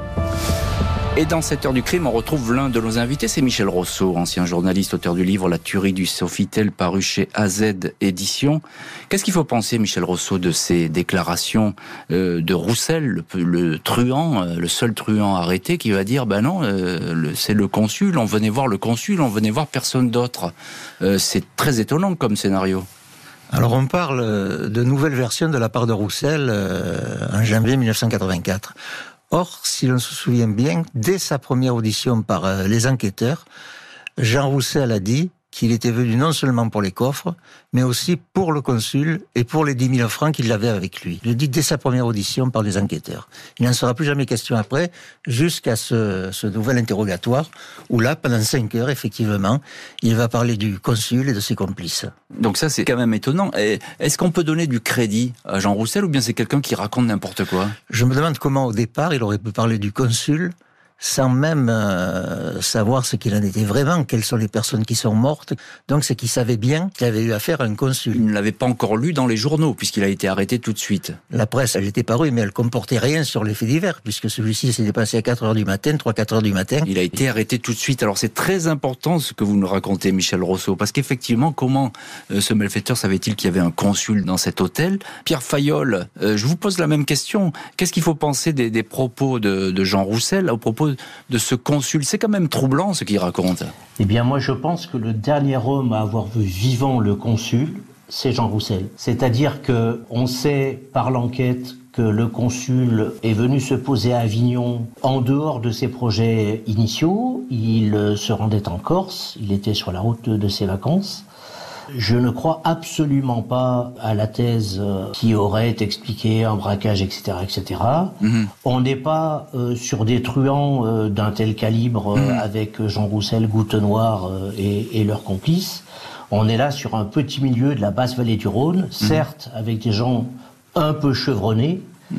Et dans cette heure du crime, on retrouve l'un de nos invités, c'est Michel Rosso, ancien journaliste, auteur du livre La tuerie du Sofitel, paru chez A Z Éditions. Qu'est-ce qu'il faut penser, Michel Rosso, de ces déclarations euh, de Roussel, le, le truand, euh, le seul truand arrêté, qui va dire, ben non, euh, le, c'est le consul, on venait voir le consul, on venait voir personne d'autre. Euh, c'est très étonnant comme scénario. Alors on parle de nouvelles versions de la part de Roussel euh, en janvier mille neuf cent quatre-vingt-quatre. Or, si l'on se souvient bien, dès sa première audition par euh, les enquêteurs, Jean Roussel a dit qu'il était venu non seulement pour les coffres, mais aussi pour le consul et pour les dix mille francs qu'il avait avec lui. Il le dit dès sa première audition par les enquêteurs. Il n'en sera plus jamais question après, jusqu'à ce, ce nouvel interrogatoire, où là, pendant cinq heures, effectivement, il va parler du consul et de ses complices. Donc ça, c'est quand même étonnant. Et est-ce qu'on peut donner du crédit à Jean Roussel, ou bien c'est quelqu'un qui raconte n'importe quoi ? Je me demande comment, au départ, il aurait pu parler du consul sans même euh, savoir ce qu'il en était vraiment, quelles sont les personnes qui sont mortes. Donc c'est qu'il savait bien qu'il avait eu affaire à un consul. Il ne l'avait pas encore lu dans les journaux, puisqu'il a été arrêté tout de suite. La presse, elle était parue, mais elle comportait rien sur les faits divers, puisque celui-ci s'est passé à quatre heures du matin, trois quatre heures du matin. Il a été arrêté tout de suite. Alors c'est très important ce que vous nous racontez, Michel Rosso, parce qu'effectivement, comment euh, ce malfaiteur savait-il qu'il y avait un consul dans cet hôtel? Pierre Fayolle, euh, je vous pose la même question. Qu'est-ce qu'il faut penser des, des propos de, de Jean Roussel au propos de ce consul? C'est quand même troublant ce qu'il raconte. Eh bien, moi, je pense que le dernier homme à avoir vu vivant le consul, c'est Jean Roussel. C'est-à-dire que on sait par l'enquête que le consul est venu se poser à Avignon en dehors de ses projets initiaux. Il se rendait en Corse, il était sur la route de ses vacances. Je ne crois absolument pas à la thèse qui aurait expliqué un braquage, et cetera, et cetera. Mmh. On n'est pas euh, sur des truands euh, d'un tel calibre euh, mmh. avec Jean Roussel, Goutte Noire euh, et, et leurs complices. On est là sur un petit milieu de la basse vallée du Rhône, mmh. certes avec des gens un peu chevronnés, mmh.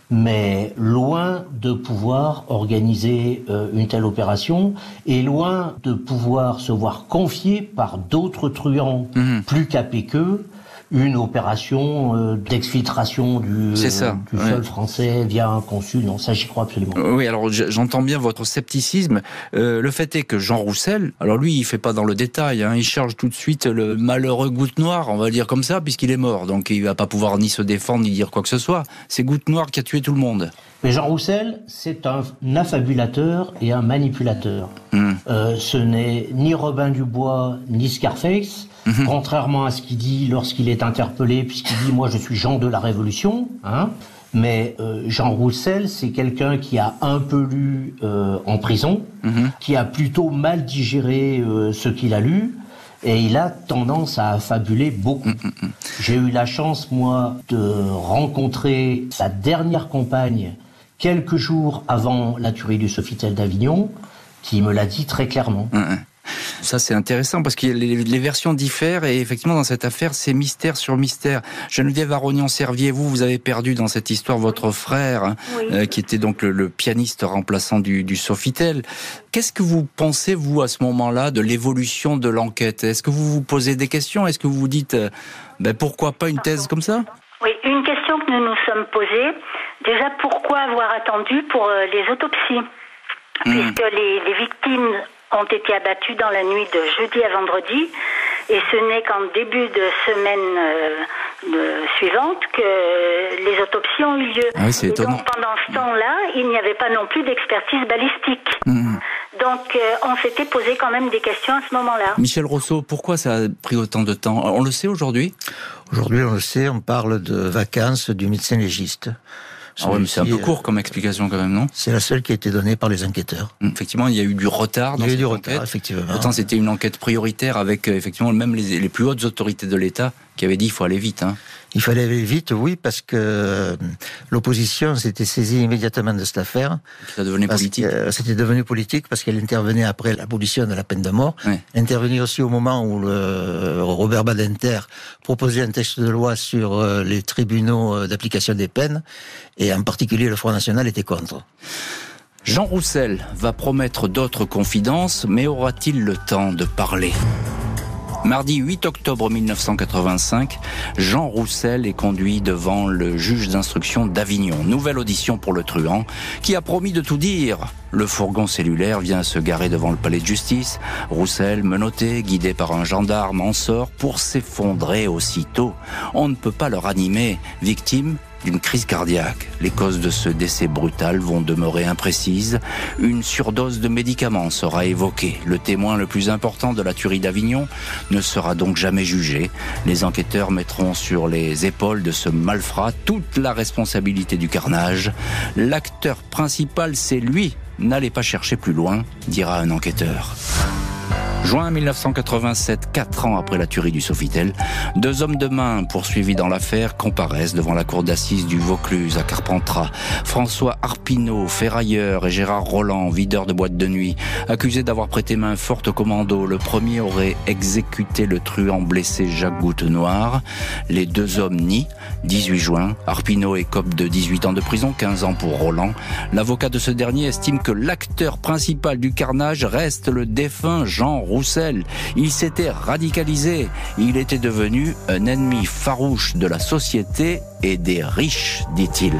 mais loin de pouvoir organiser euh, une telle opération et loin de pouvoir se voir confier par d'autres truands mmh. plus capés qu'eux une opération euh, d'exfiltration du, C'est ça, euh, du ouais. sol français via un consul. Non, ça j'y crois absolument. Oui, alors j'entends bien votre scepticisme. Euh, le fait est que Jean Roussel, alors lui, il fait pas dans le détail, hein, il charge tout de suite le malheureux Goutte Noire, on va le dire comme ça, puisqu'il est mort. Donc il va pas pouvoir ni se défendre, ni dire quoi que ce soit. C'est Goutte Noire qui a tué tout le monde. Mais Jean Roussel, c'est un affabulateur et un manipulateur. Mmh. Euh, ce n'est ni Robin Dubois, ni Scarface, mmh. contrairement à ce qu'il dit lorsqu'il est interpellé, puisqu'il dit « moi je suis Jean de la Révolution hein ». Mais euh, Jean Roussel, c'est quelqu'un qui a un peu lu euh, en prison, mmh. qui a plutôt mal digéré euh, ce qu'il a lu, et il a tendance à affabuler beaucoup. Mmh. J'ai eu la chance, moi, de rencontrer sa dernière compagne quelques jours avant la tuerie du Sofitel d'Avignon, qui me l'a dit très clairement. Mmh. Ça, c'est intéressant parce que les, les versions diffèrent et effectivement, dans cette affaire, c'est mystère sur mystère. Geneviève Arognan-Servier, vous, vous avez perdu dans cette histoire votre frère, oui. euh, qui était donc le, le pianiste remplaçant du, du Sofitel. Qu'est-ce que vous pensez, vous, à ce moment-là, de l'évolution de l'enquête? Est-ce que vous vous posez des questions? Est-ce que vous vous dites, euh, ben, pourquoi pas une thèse comme ça? Oui, une question que nous nous sommes posées. Déjà, pourquoi avoir attendu pour euh, les autopsies? Mmh. Puisque les, les victimes ont été abattus dans la nuit de jeudi à vendredi, et ce n'est qu'en début de semaine euh, de, suivante que les autopsies ont eu lieu. Ah oui, c'est étonnant. Et donc pendant ce temps-là, il n'y avait pas non plus d'expertise balistique. Mmh. Donc euh, on s'était posé quand même des questions à ce moment-là. Michel Rosso, pourquoi ça a pris autant de temps? On le sait aujourd'hui? Aujourd'hui, on le sait, on parle de vacances du médecin légiste. Ah ouais, mais c'est un peu court comme explication quand même, non? C'est la seule qui a été donnée par les enquêteurs. Effectivement, il y a eu du retard dans il y a eu cette du enquête. retard, effectivement. Pourtant, c'était une enquête prioritaire avec effectivement même les, les plus hautes autorités de l'État qui avaient dit il faut aller vite. Hein. Il fallait aller vite, oui, parce que l'opposition s'était saisie immédiatement de cette affaire. Ça devenait politique. C'était devenu politique parce qu'elle intervenait après l'abolition de la peine de mort. Oui. Intervenait aussi au moment où le Robert Badinter proposait un texte de loi sur les tribunaux d'application des peines, et en particulier le Front National était contre. Jean Roussel va promettre d'autres confidences, mais aura-t-il le temps de parler ? Mardi huit octobre mille neuf cent quatre-vingt-cinq, Jean Roussel est conduit devant le juge d'instruction d'Avignon. Nouvelle audition pour le truand, qui a promis de tout dire. Le fourgon cellulaire vient se garer devant le palais de justice. Roussel, menotté, guidé par un gendarme, en sort pour s'effondrer aussitôt. On ne peut pas le ranimer. Victime d'une crise cardiaque. Les causes de ce décès brutal vont demeurer imprécises. Une surdose de médicaments sera évoquée. Le témoin le plus important de la tuerie d'Avignon ne sera donc jamais jugé. Les enquêteurs mettront sur les épaules de ce malfrat toute la responsabilité du carnage. L'acteur principal, c'est lui. N'allez pas chercher plus loin, dira un enquêteur. Juin mille neuf cent quatre-vingt-sept, quatre ans après la tuerie du Sofitel, deux hommes de main poursuivis dans l'affaire comparaissent devant la cour d'assises du Vaucluse à Carpentras. François Arpineau, ferrailleur, et Gérard Roland, videur de boîte de nuit, accusés d'avoir prêté main forte au commando. Le premier aurait exécuté le truand blessé Jacques Goutte Noire. Les deux hommes nient. dix-huit juin, Arpineau écope de dix-huit ans de prison, quinze ans pour Roland. L'avocat de ce dernier estime que l'acteur principal du carnage reste le défunt Jean Roussel. Il s'était radicalisé. Il était devenu un ennemi farouche de la société et des riches, dit-il.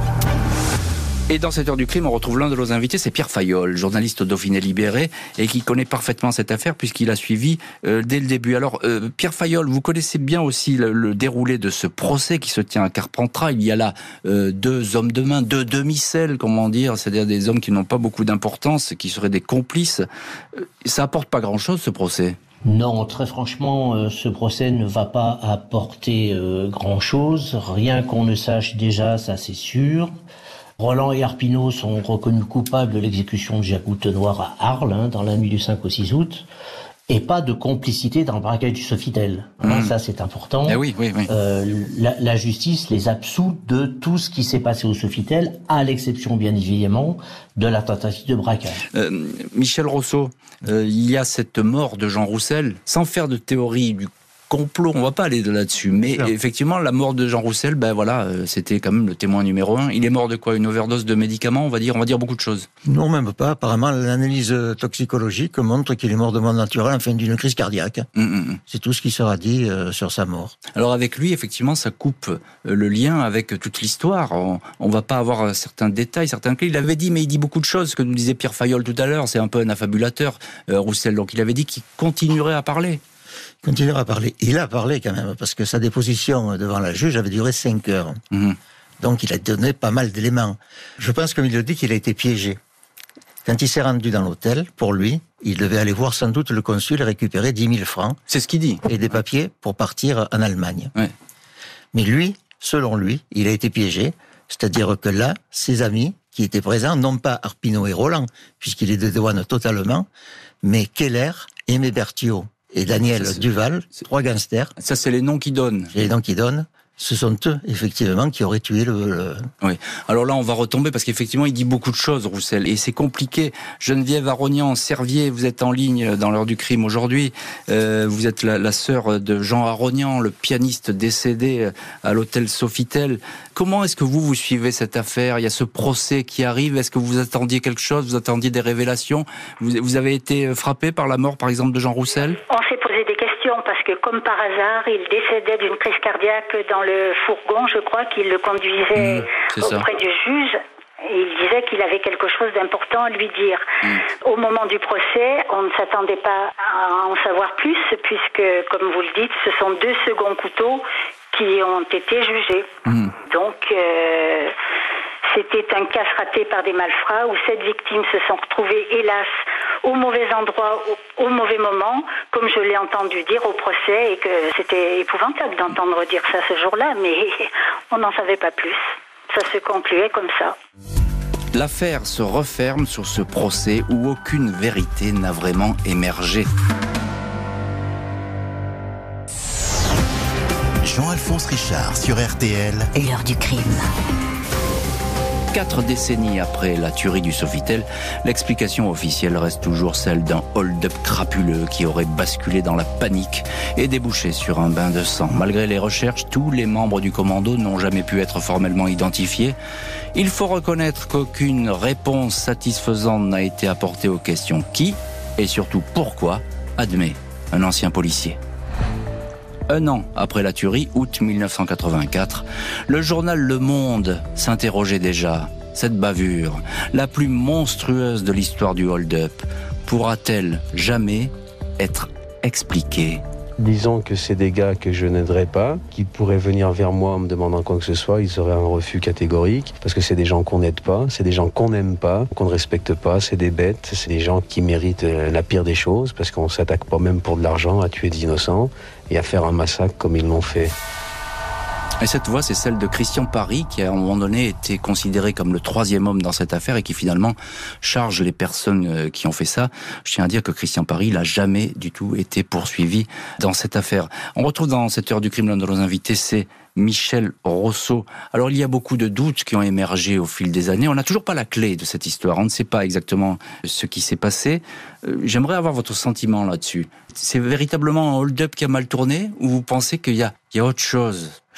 Et dans cette heure du crime, on retrouve l'un de nos invités, c'est Pierre Fayolle, journaliste au Dauphiné Libéré, et qui connaît parfaitement cette affaire puisqu'il a suivi euh, dès le début. Alors, euh, Pierre Fayolle, vous connaissez bien aussi le, le déroulé de ce procès qui se tient à Carpentras. Il y a là euh, deux hommes de main, deux demi-celles, comment dire, c'est-à-dire des hommes qui n'ont pas beaucoup d'importance, qui seraient des complices. Euh, ça apporte pas grand-chose, ce procès. Non, très franchement, euh, ce procès ne va pas apporter euh, grand-chose. Rien qu'on ne sache déjà, ça c'est sûr. Roland et Arpineau sont reconnus coupables de l'exécution de Jacques Goutenoir à Arles, hein, dans la nuit du cinq au six août, et pas de complicité dans le braquage du Sofitel. Hein, mmh. Ça, c'est important. Eh oui, oui, oui. Euh, la, la justice les absout de tout ce qui s'est passé au Sofitel, à l'exception, bien évidemment, de la tentative de braquage. Euh, Michel Rousseau, euh, il y a cette mort de Jean Roussel, sans faire de théorie du complot, on va pas aller de là-dessus, mais effectivement la mort de Jean Roussel, ben voilà, euh, c'était quand même le témoin numéro un. Il est mort de quoi? Une overdose de médicaments, on va dire, on va dire beaucoup de choses. Non, même pas. Apparemment, l'analyse toxicologique montre qu'il est mort de mort naturelle, enfin d'une crise cardiaque. Mmh, mmh. C'est tout ce qui sera dit euh, sur sa mort. Alors avec lui, effectivement, ça coupe euh, le lien avec toute l'histoire. On, on va pas avoir certains détails, certains clés. Il avait dit, mais il dit beaucoup de choses, ce que nous disait Pierre Fayolle tout à l'heure. C'est un peu un affabulateur, euh, Roussel. Donc il avait dit qu'il continuerait à parler. Continuera à parler. Il a parlé quand même, parce que sa déposition devant la juge avait duré cinq heures. Mmh. Donc il a donné pas mal d'éléments. Je pense, comme il le dit, qu'il a été piégé. Quand il s'est rendu dans l'hôtel, pour lui, il devait aller voir sans doute le consul et récupérer dix mille francs. C'est ce qu'il dit. Et des papiers pour partir en Allemagne. Ouais. Mais lui, selon lui, il a été piégé. C'est-à-dire que là, ses amis qui étaient présents, non pas Arpineau et Roland, puisqu'il les dédouane totalement, mais Keller, Aimé Berthiaud et Daniel ça, Duval, trois gangsters. Ça, c'est les noms qu'ils donnent. C'est les noms qu'ils donnent. Ce sont eux, effectivement, qui auraient tué le, le... Oui. Alors là, on va retomber, parce qu'effectivement, il dit beaucoup de choses, Roussel, et c'est compliqué. Geneviève Aronian, Servier, vous êtes en ligne dans l'heure du crime aujourd'hui. Euh, vous êtes la, la sœur de Jean Aronian, le pianiste décédé à l'hôtel Sofitel. Comment est-ce que vous, vous suivez cette affaire? Il y a ce procès qui arrive. Est-ce que vous attendiez quelque chose? Vous attendiez des révélations? vous, vous avez été frappé par la mort, par exemple, de Jean Roussel? On s'est posé des questions, parce que, comme par hasard, il décédait d'une crise cardiaque dans le fourgon, je crois, qu'il le conduisait mmh, auprès du juge. Et il disait qu'il avait quelque chose d'important à lui dire. Mmh. Au moment du procès, on ne s'attendait pas à en savoir plus, puisque, comme vous le dites, ce sont deux seconds couteaux qui ont été jugés. Mmh. Donc, euh, c'était un casse raté par des malfrats où sept victimes se sont retrouvées, hélas, au mauvais endroit, au, au mauvais moment, comme je l'ai entendu dire au procès, et que c'était épouvantable d'entendre dire ça ce jour-là, mais on n'en savait pas plus. Ça se concluait comme ça. L'affaire se referme sur ce procès où aucune vérité n'a vraiment émergé. Jean-Alphonse Richard sur R T L. L'heure du crime. Quatre décennies après la tuerie du Sofitel, l'explication officielle reste toujours celle d'un hold-up crapuleux qui aurait basculé dans la panique et débouché sur un bain de sang. Malgré les recherches, tous les membres du commando n'ont jamais pu être formellement identifiés. Il faut reconnaître qu'aucune réponse satisfaisante n'a été apportée aux questions qui, et surtout pourquoi, admet un ancien policier. Un an après la tuerie, août mille neuf cent quatre-vingt-quatre, le journal Le Monde s'interrogeait déjà. Cette bavure, la plus monstrueuse de l'histoire du hold-up, pourra-t-elle jamais être expliquée ? Disons que c'est des gars que je n'aiderais pas, qui pourraient venir vers moi en me demandant quoi que ce soit, ils auraient un refus catégorique, parce que c'est des gens qu'on n'aide pas, c'est des gens qu'on n'aime pas, qu'on ne respecte pas, c'est des bêtes, c'est des gens qui méritent la pire des choses, parce qu'on ne s'attaque pas même pour de l'argent à tuer des innocents et à faire un massacre comme ils l'ont fait. Et cette voix, c'est celle de Christian Paris, qui à un moment donné était considéré comme le troisième homme dans cette affaire et qui finalement charge les personnes qui ont fait ça. Je tiens à dire que Christian Paris n'a jamais du tout été poursuivi dans cette affaire. On retrouve dans cette heure du crime l'un de nos invités, c'est Michel Rousseau. Alors il y a beaucoup de doutes qui ont émergé au fil des années. On n'a toujours pas la clé de cette histoire. On ne sait pas exactement ce qui s'est passé. Euh, j'aimerais avoir votre sentiment là-dessus. C'est véritablement un hold-up qui a mal tourné ou vous pensez qu'il y a, il y a autre chose ?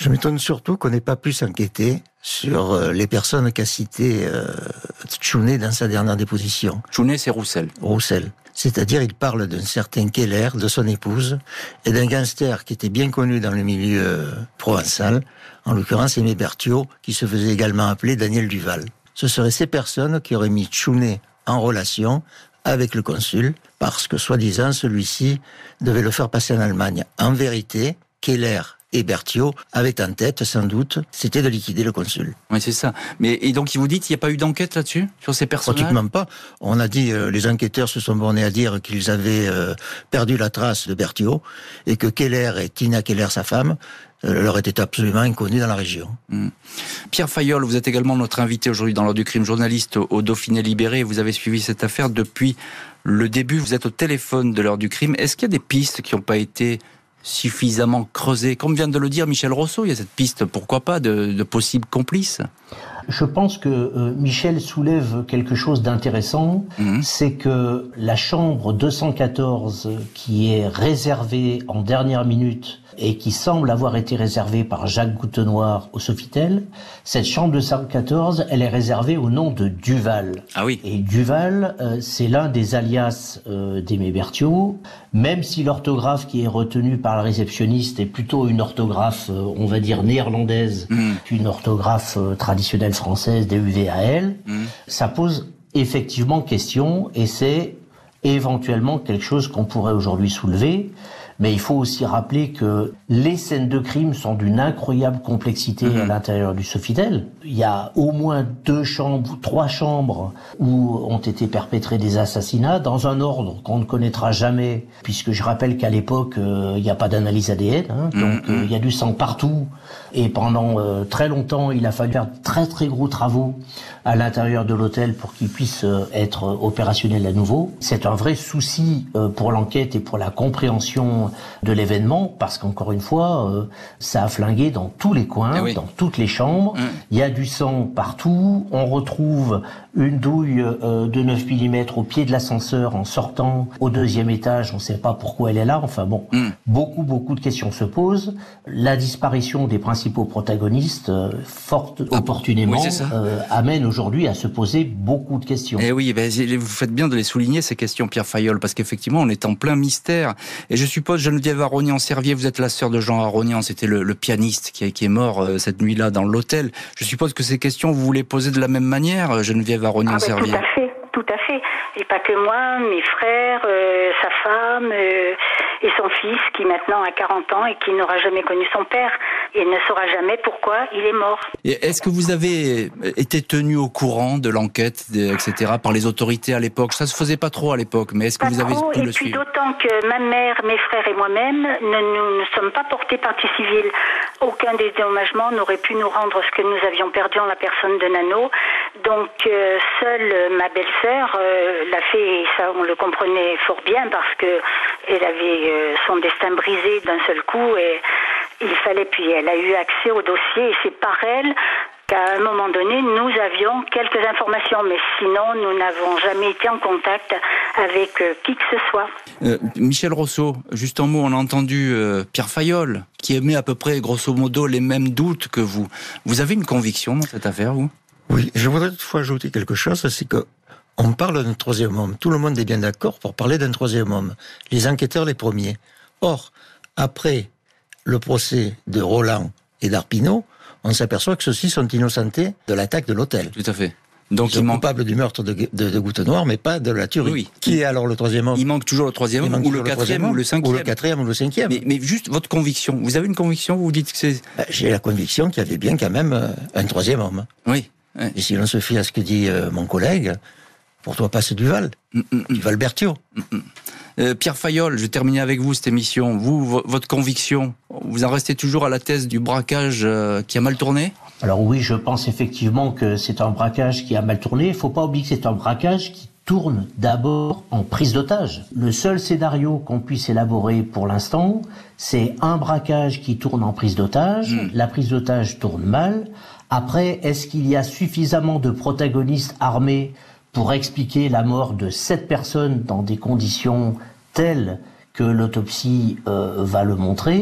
Je m'étonne surtout qu'on n'ait pas pu s'enquêter sur euh, les personnes qu'a citées euh, Tchounet dans sa dernière déposition. Tchounet, c'est Roussel. Roussel. C'est-à-dire, il parle d'un certain Keller, de son épouse, et d'un gangster qui était bien connu dans le milieu euh, provençal, en l'occurrence Aimé Berthiaud, qui se faisait également appeler Daniel Duval. Ce seraient ces personnes qui auraient mis Tchounet en relation avec le consul, parce que, soi-disant, celui-ci devait le faire passer en Allemagne. En vérité, Keller et Berthiaud avaient en tête, sans doute, c'était de liquider le consul. Oui, c'est ça. Mais, et donc, vous dites qu'il n'y a pas eu d'enquête là-dessus, sur ces personnages ? Pratiquement pas. On a dit, euh, les enquêteurs se sont bornés à dire qu'ils avaient euh, perdu la trace de Berthiaud, et que Keller et Tina Keller, sa femme, euh, leur étaient absolument inconnus dans la région. Mmh. Pierre Fayolle, vous êtes également notre invité aujourd'hui dans l'heure du crime, journaliste au, au Dauphiné Libéré. Vous avez suivi cette affaire depuis le début. Vous êtes au téléphone de l'heure du crime. Est-ce qu'il y a des pistes qui n'ont pas été suffisamment creusé. Comme vient de le dire Michel Rosso, il y a cette piste, pourquoi pas, de, de possibles complices. Je pense que euh, Michel soulève quelque chose d'intéressant, mmh. c'est que la chambre deux cent quatorze, qui est réservée en dernière minute et qui semble avoir été réservée par Jacques Goutenoir au Sofitel, cette chambre deux cent quatorze, elle est réservée au nom de Duval. Ah oui. Et Duval, euh, c'est l'un des alias euh, d'Aimé Berthiaud, même si l'orthographe qui est retenue par le réceptionniste est plutôt une orthographe, euh, on va dire, néerlandaise, mmh. qu'une orthographe euh, traditionnelle française, D U V A L, mmh. ça pose effectivement question, et c'est éventuellement quelque chose qu'on pourrait aujourd'hui soulever. Mais il faut aussi rappeler que les scènes de crime sont d'une incroyable complexité mmh. à l'intérieur du Sofitel. Il y a au moins deux chambres, trois chambres où ont été perpétrés des assassinats dans un ordre qu'on ne connaîtra jamais, puisque je rappelle qu'à l'époque, euh, il n'y a pas d'analyse A D N, hein, mmh. donc euh, il y a du sang partout. Et pendant euh, très longtemps, il a fallu faire de très très gros travaux à l'intérieur de l'hôtel pour qu'il puisse euh, être opérationnel à nouveau. C'est un vrai souci euh, pour l'enquête et pour la compréhension de l'événement, parce qu'encore une fois, euh, ça a flingué dans tous les coins, ah oui. dans toutes les chambres. Mmh. Il y a du sang partout. On retrouve une douille euh, de neuf millimètres au pied de l'ascenseur en sortant au deuxième étage. On ne sait pas pourquoi elle est là. Enfin bon, mmh. beaucoup, beaucoup de questions se posent. La disparition des principaux protagonistes, euh, fort opportunément, oui, euh, amène aujourd'hui à se poser beaucoup de questions. Et oui, ben, vous faites bien de les souligner, ces questions, Pierre Fayolle, parce qu'effectivement, on est en plein mystère. Et je suppose, Geneviève Aronian-Servier, vous êtes la sœur de Jean Aronian, c'était le, le pianiste qui est, qui est mort euh, cette nuit-là dans l'hôtel. Je suppose que ces questions, vous vous les posez de la même manière, Geneviève Aronian-Servier. Ah ben, tout à fait, tout à fait. Et pas que moi, mes frères, euh, sa femme euh, et son fils, qui maintenant a quarante ans et qui n'aura jamais connu son père et ne saura jamais pourquoi il est mort. Et est-ce que vous avez été tenu au courant de l'enquête, et cetera, par les autorités à l'époque? Ça se faisait pas trop à l'époque, mais est-ce que pas vous avez trop, pu et le puis suivre? D'autant que ma mère, mes frères et moi-même ne nous ne sommes pas portés partie civile. Aucun dédommagement n'aurait pu nous rendre ce que nous avions perdu en la personne de Nano. Donc euh, seule ma belle-sœur euh, l'a fait, et ça on le comprenait fort bien parce que elle avait euh, son destin brisé d'un seul coup et il fallait, puis elle a eu accès au dossier et c'est par elle qu'à un moment donné nous avions quelques informations, mais sinon nous n'avons jamais été en contact avec euh, qui que ce soit. Euh, Michel Rosso, juste en mot, on a entendu euh, Pierre Fayolle qui émet à peu près grosso modo les mêmes doutes que vous. Vous avez une conviction dans cette affaire, vous? Oui, je voudrais toutefois ajouter quelque chose, c'est que on parle d'un troisième homme. Tout le monde est bien d'accord pour parler d'un troisième homme. Les enquêteurs les premiers. Or, après le procès de Roland et d'Arpineau, on s'aperçoit que ceux-ci sont innocentés de l'attaque de l'hôtel. Tout à fait. Donc ils sont il manque... coupables du meurtre de, de, de Goutenoir, mais pas de la tuerie. Oui. Qui est alors le troisième homme? Il manque toujours le troisième homme, ou le quatrième, ou le cinquième. Ou le quatrième, ou le cinquième. Mais, mais juste votre conviction. Vous avez une conviction? Vous dites que c'est... Ben, j'ai la conviction qu'il y avait bien quand même euh, un troisième homme. Oui. oui. Et si l'on se fie à ce que dit euh, mon collègue, pour toi pas c'est Duval. Mm, mm, Duval Berthiaud. Mm, mm. Euh, Pierre Fayolle, je vais terminer avec vous cette émission. Vous, v- votre conviction, vous en restez toujours à la thèse du braquage euh, qui a mal tourné? Alors oui, je pense effectivement que c'est un braquage qui a mal tourné. Il ne faut pas oublier que c'est un braquage qui tourne d'abord en prise d'otage. Le seul scénario qu'on puisse élaborer pour l'instant, c'est un braquage qui tourne en prise d'otage. Mmh. La prise d'otage tourne mal. Après, est-ce qu'il y a suffisamment de protagonistes armés pour expliquer la mort de sept personnes dans des conditions telles que l'autopsie euh, va le montrer?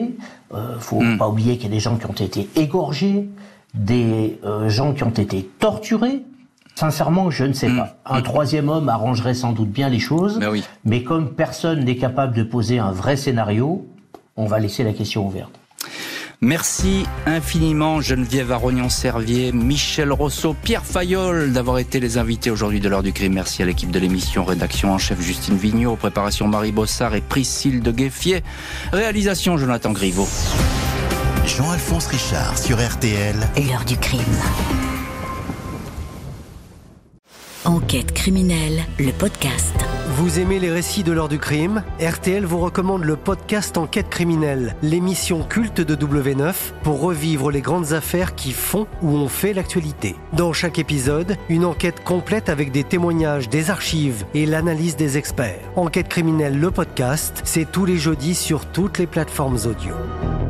Euh, faut mmh. pas oublier qu'il y a des gens qui ont été égorgés, des euh, gens qui ont été torturés. Sincèrement, je ne sais mmh. pas. Un mmh. troisième homme arrangerait sans doute bien les choses, ben oui. mais comme personne n'est capable de poser un vrai scénario, on va laisser la question ouverte. Merci infiniment Geneviève Arognon-Servier, Michel Rosso, Pierre Fayolle d'avoir été les invités aujourd'hui de l'heure du crime. Merci à l'équipe de l'émission, rédaction en chef Justine Vignot, préparation Marie Bossard et Priscille de Gueffier, réalisation Jonathan Griveau. Jean-Alphonse Richard sur R T L. L'heure du crime. Enquête criminelle, le podcast. Vous aimez les récits de l'heure du crime ? R T L vous recommande le podcast Enquête criminelle, l'émission culte de W neuf pour revivre les grandes affaires qui font ou ont fait l'actualité. Dans chaque épisode, une enquête complète avec des témoignages, des archives et l'analyse des experts. Enquête criminelle, le podcast, c'est tous les jeudis sur toutes les plateformes audio.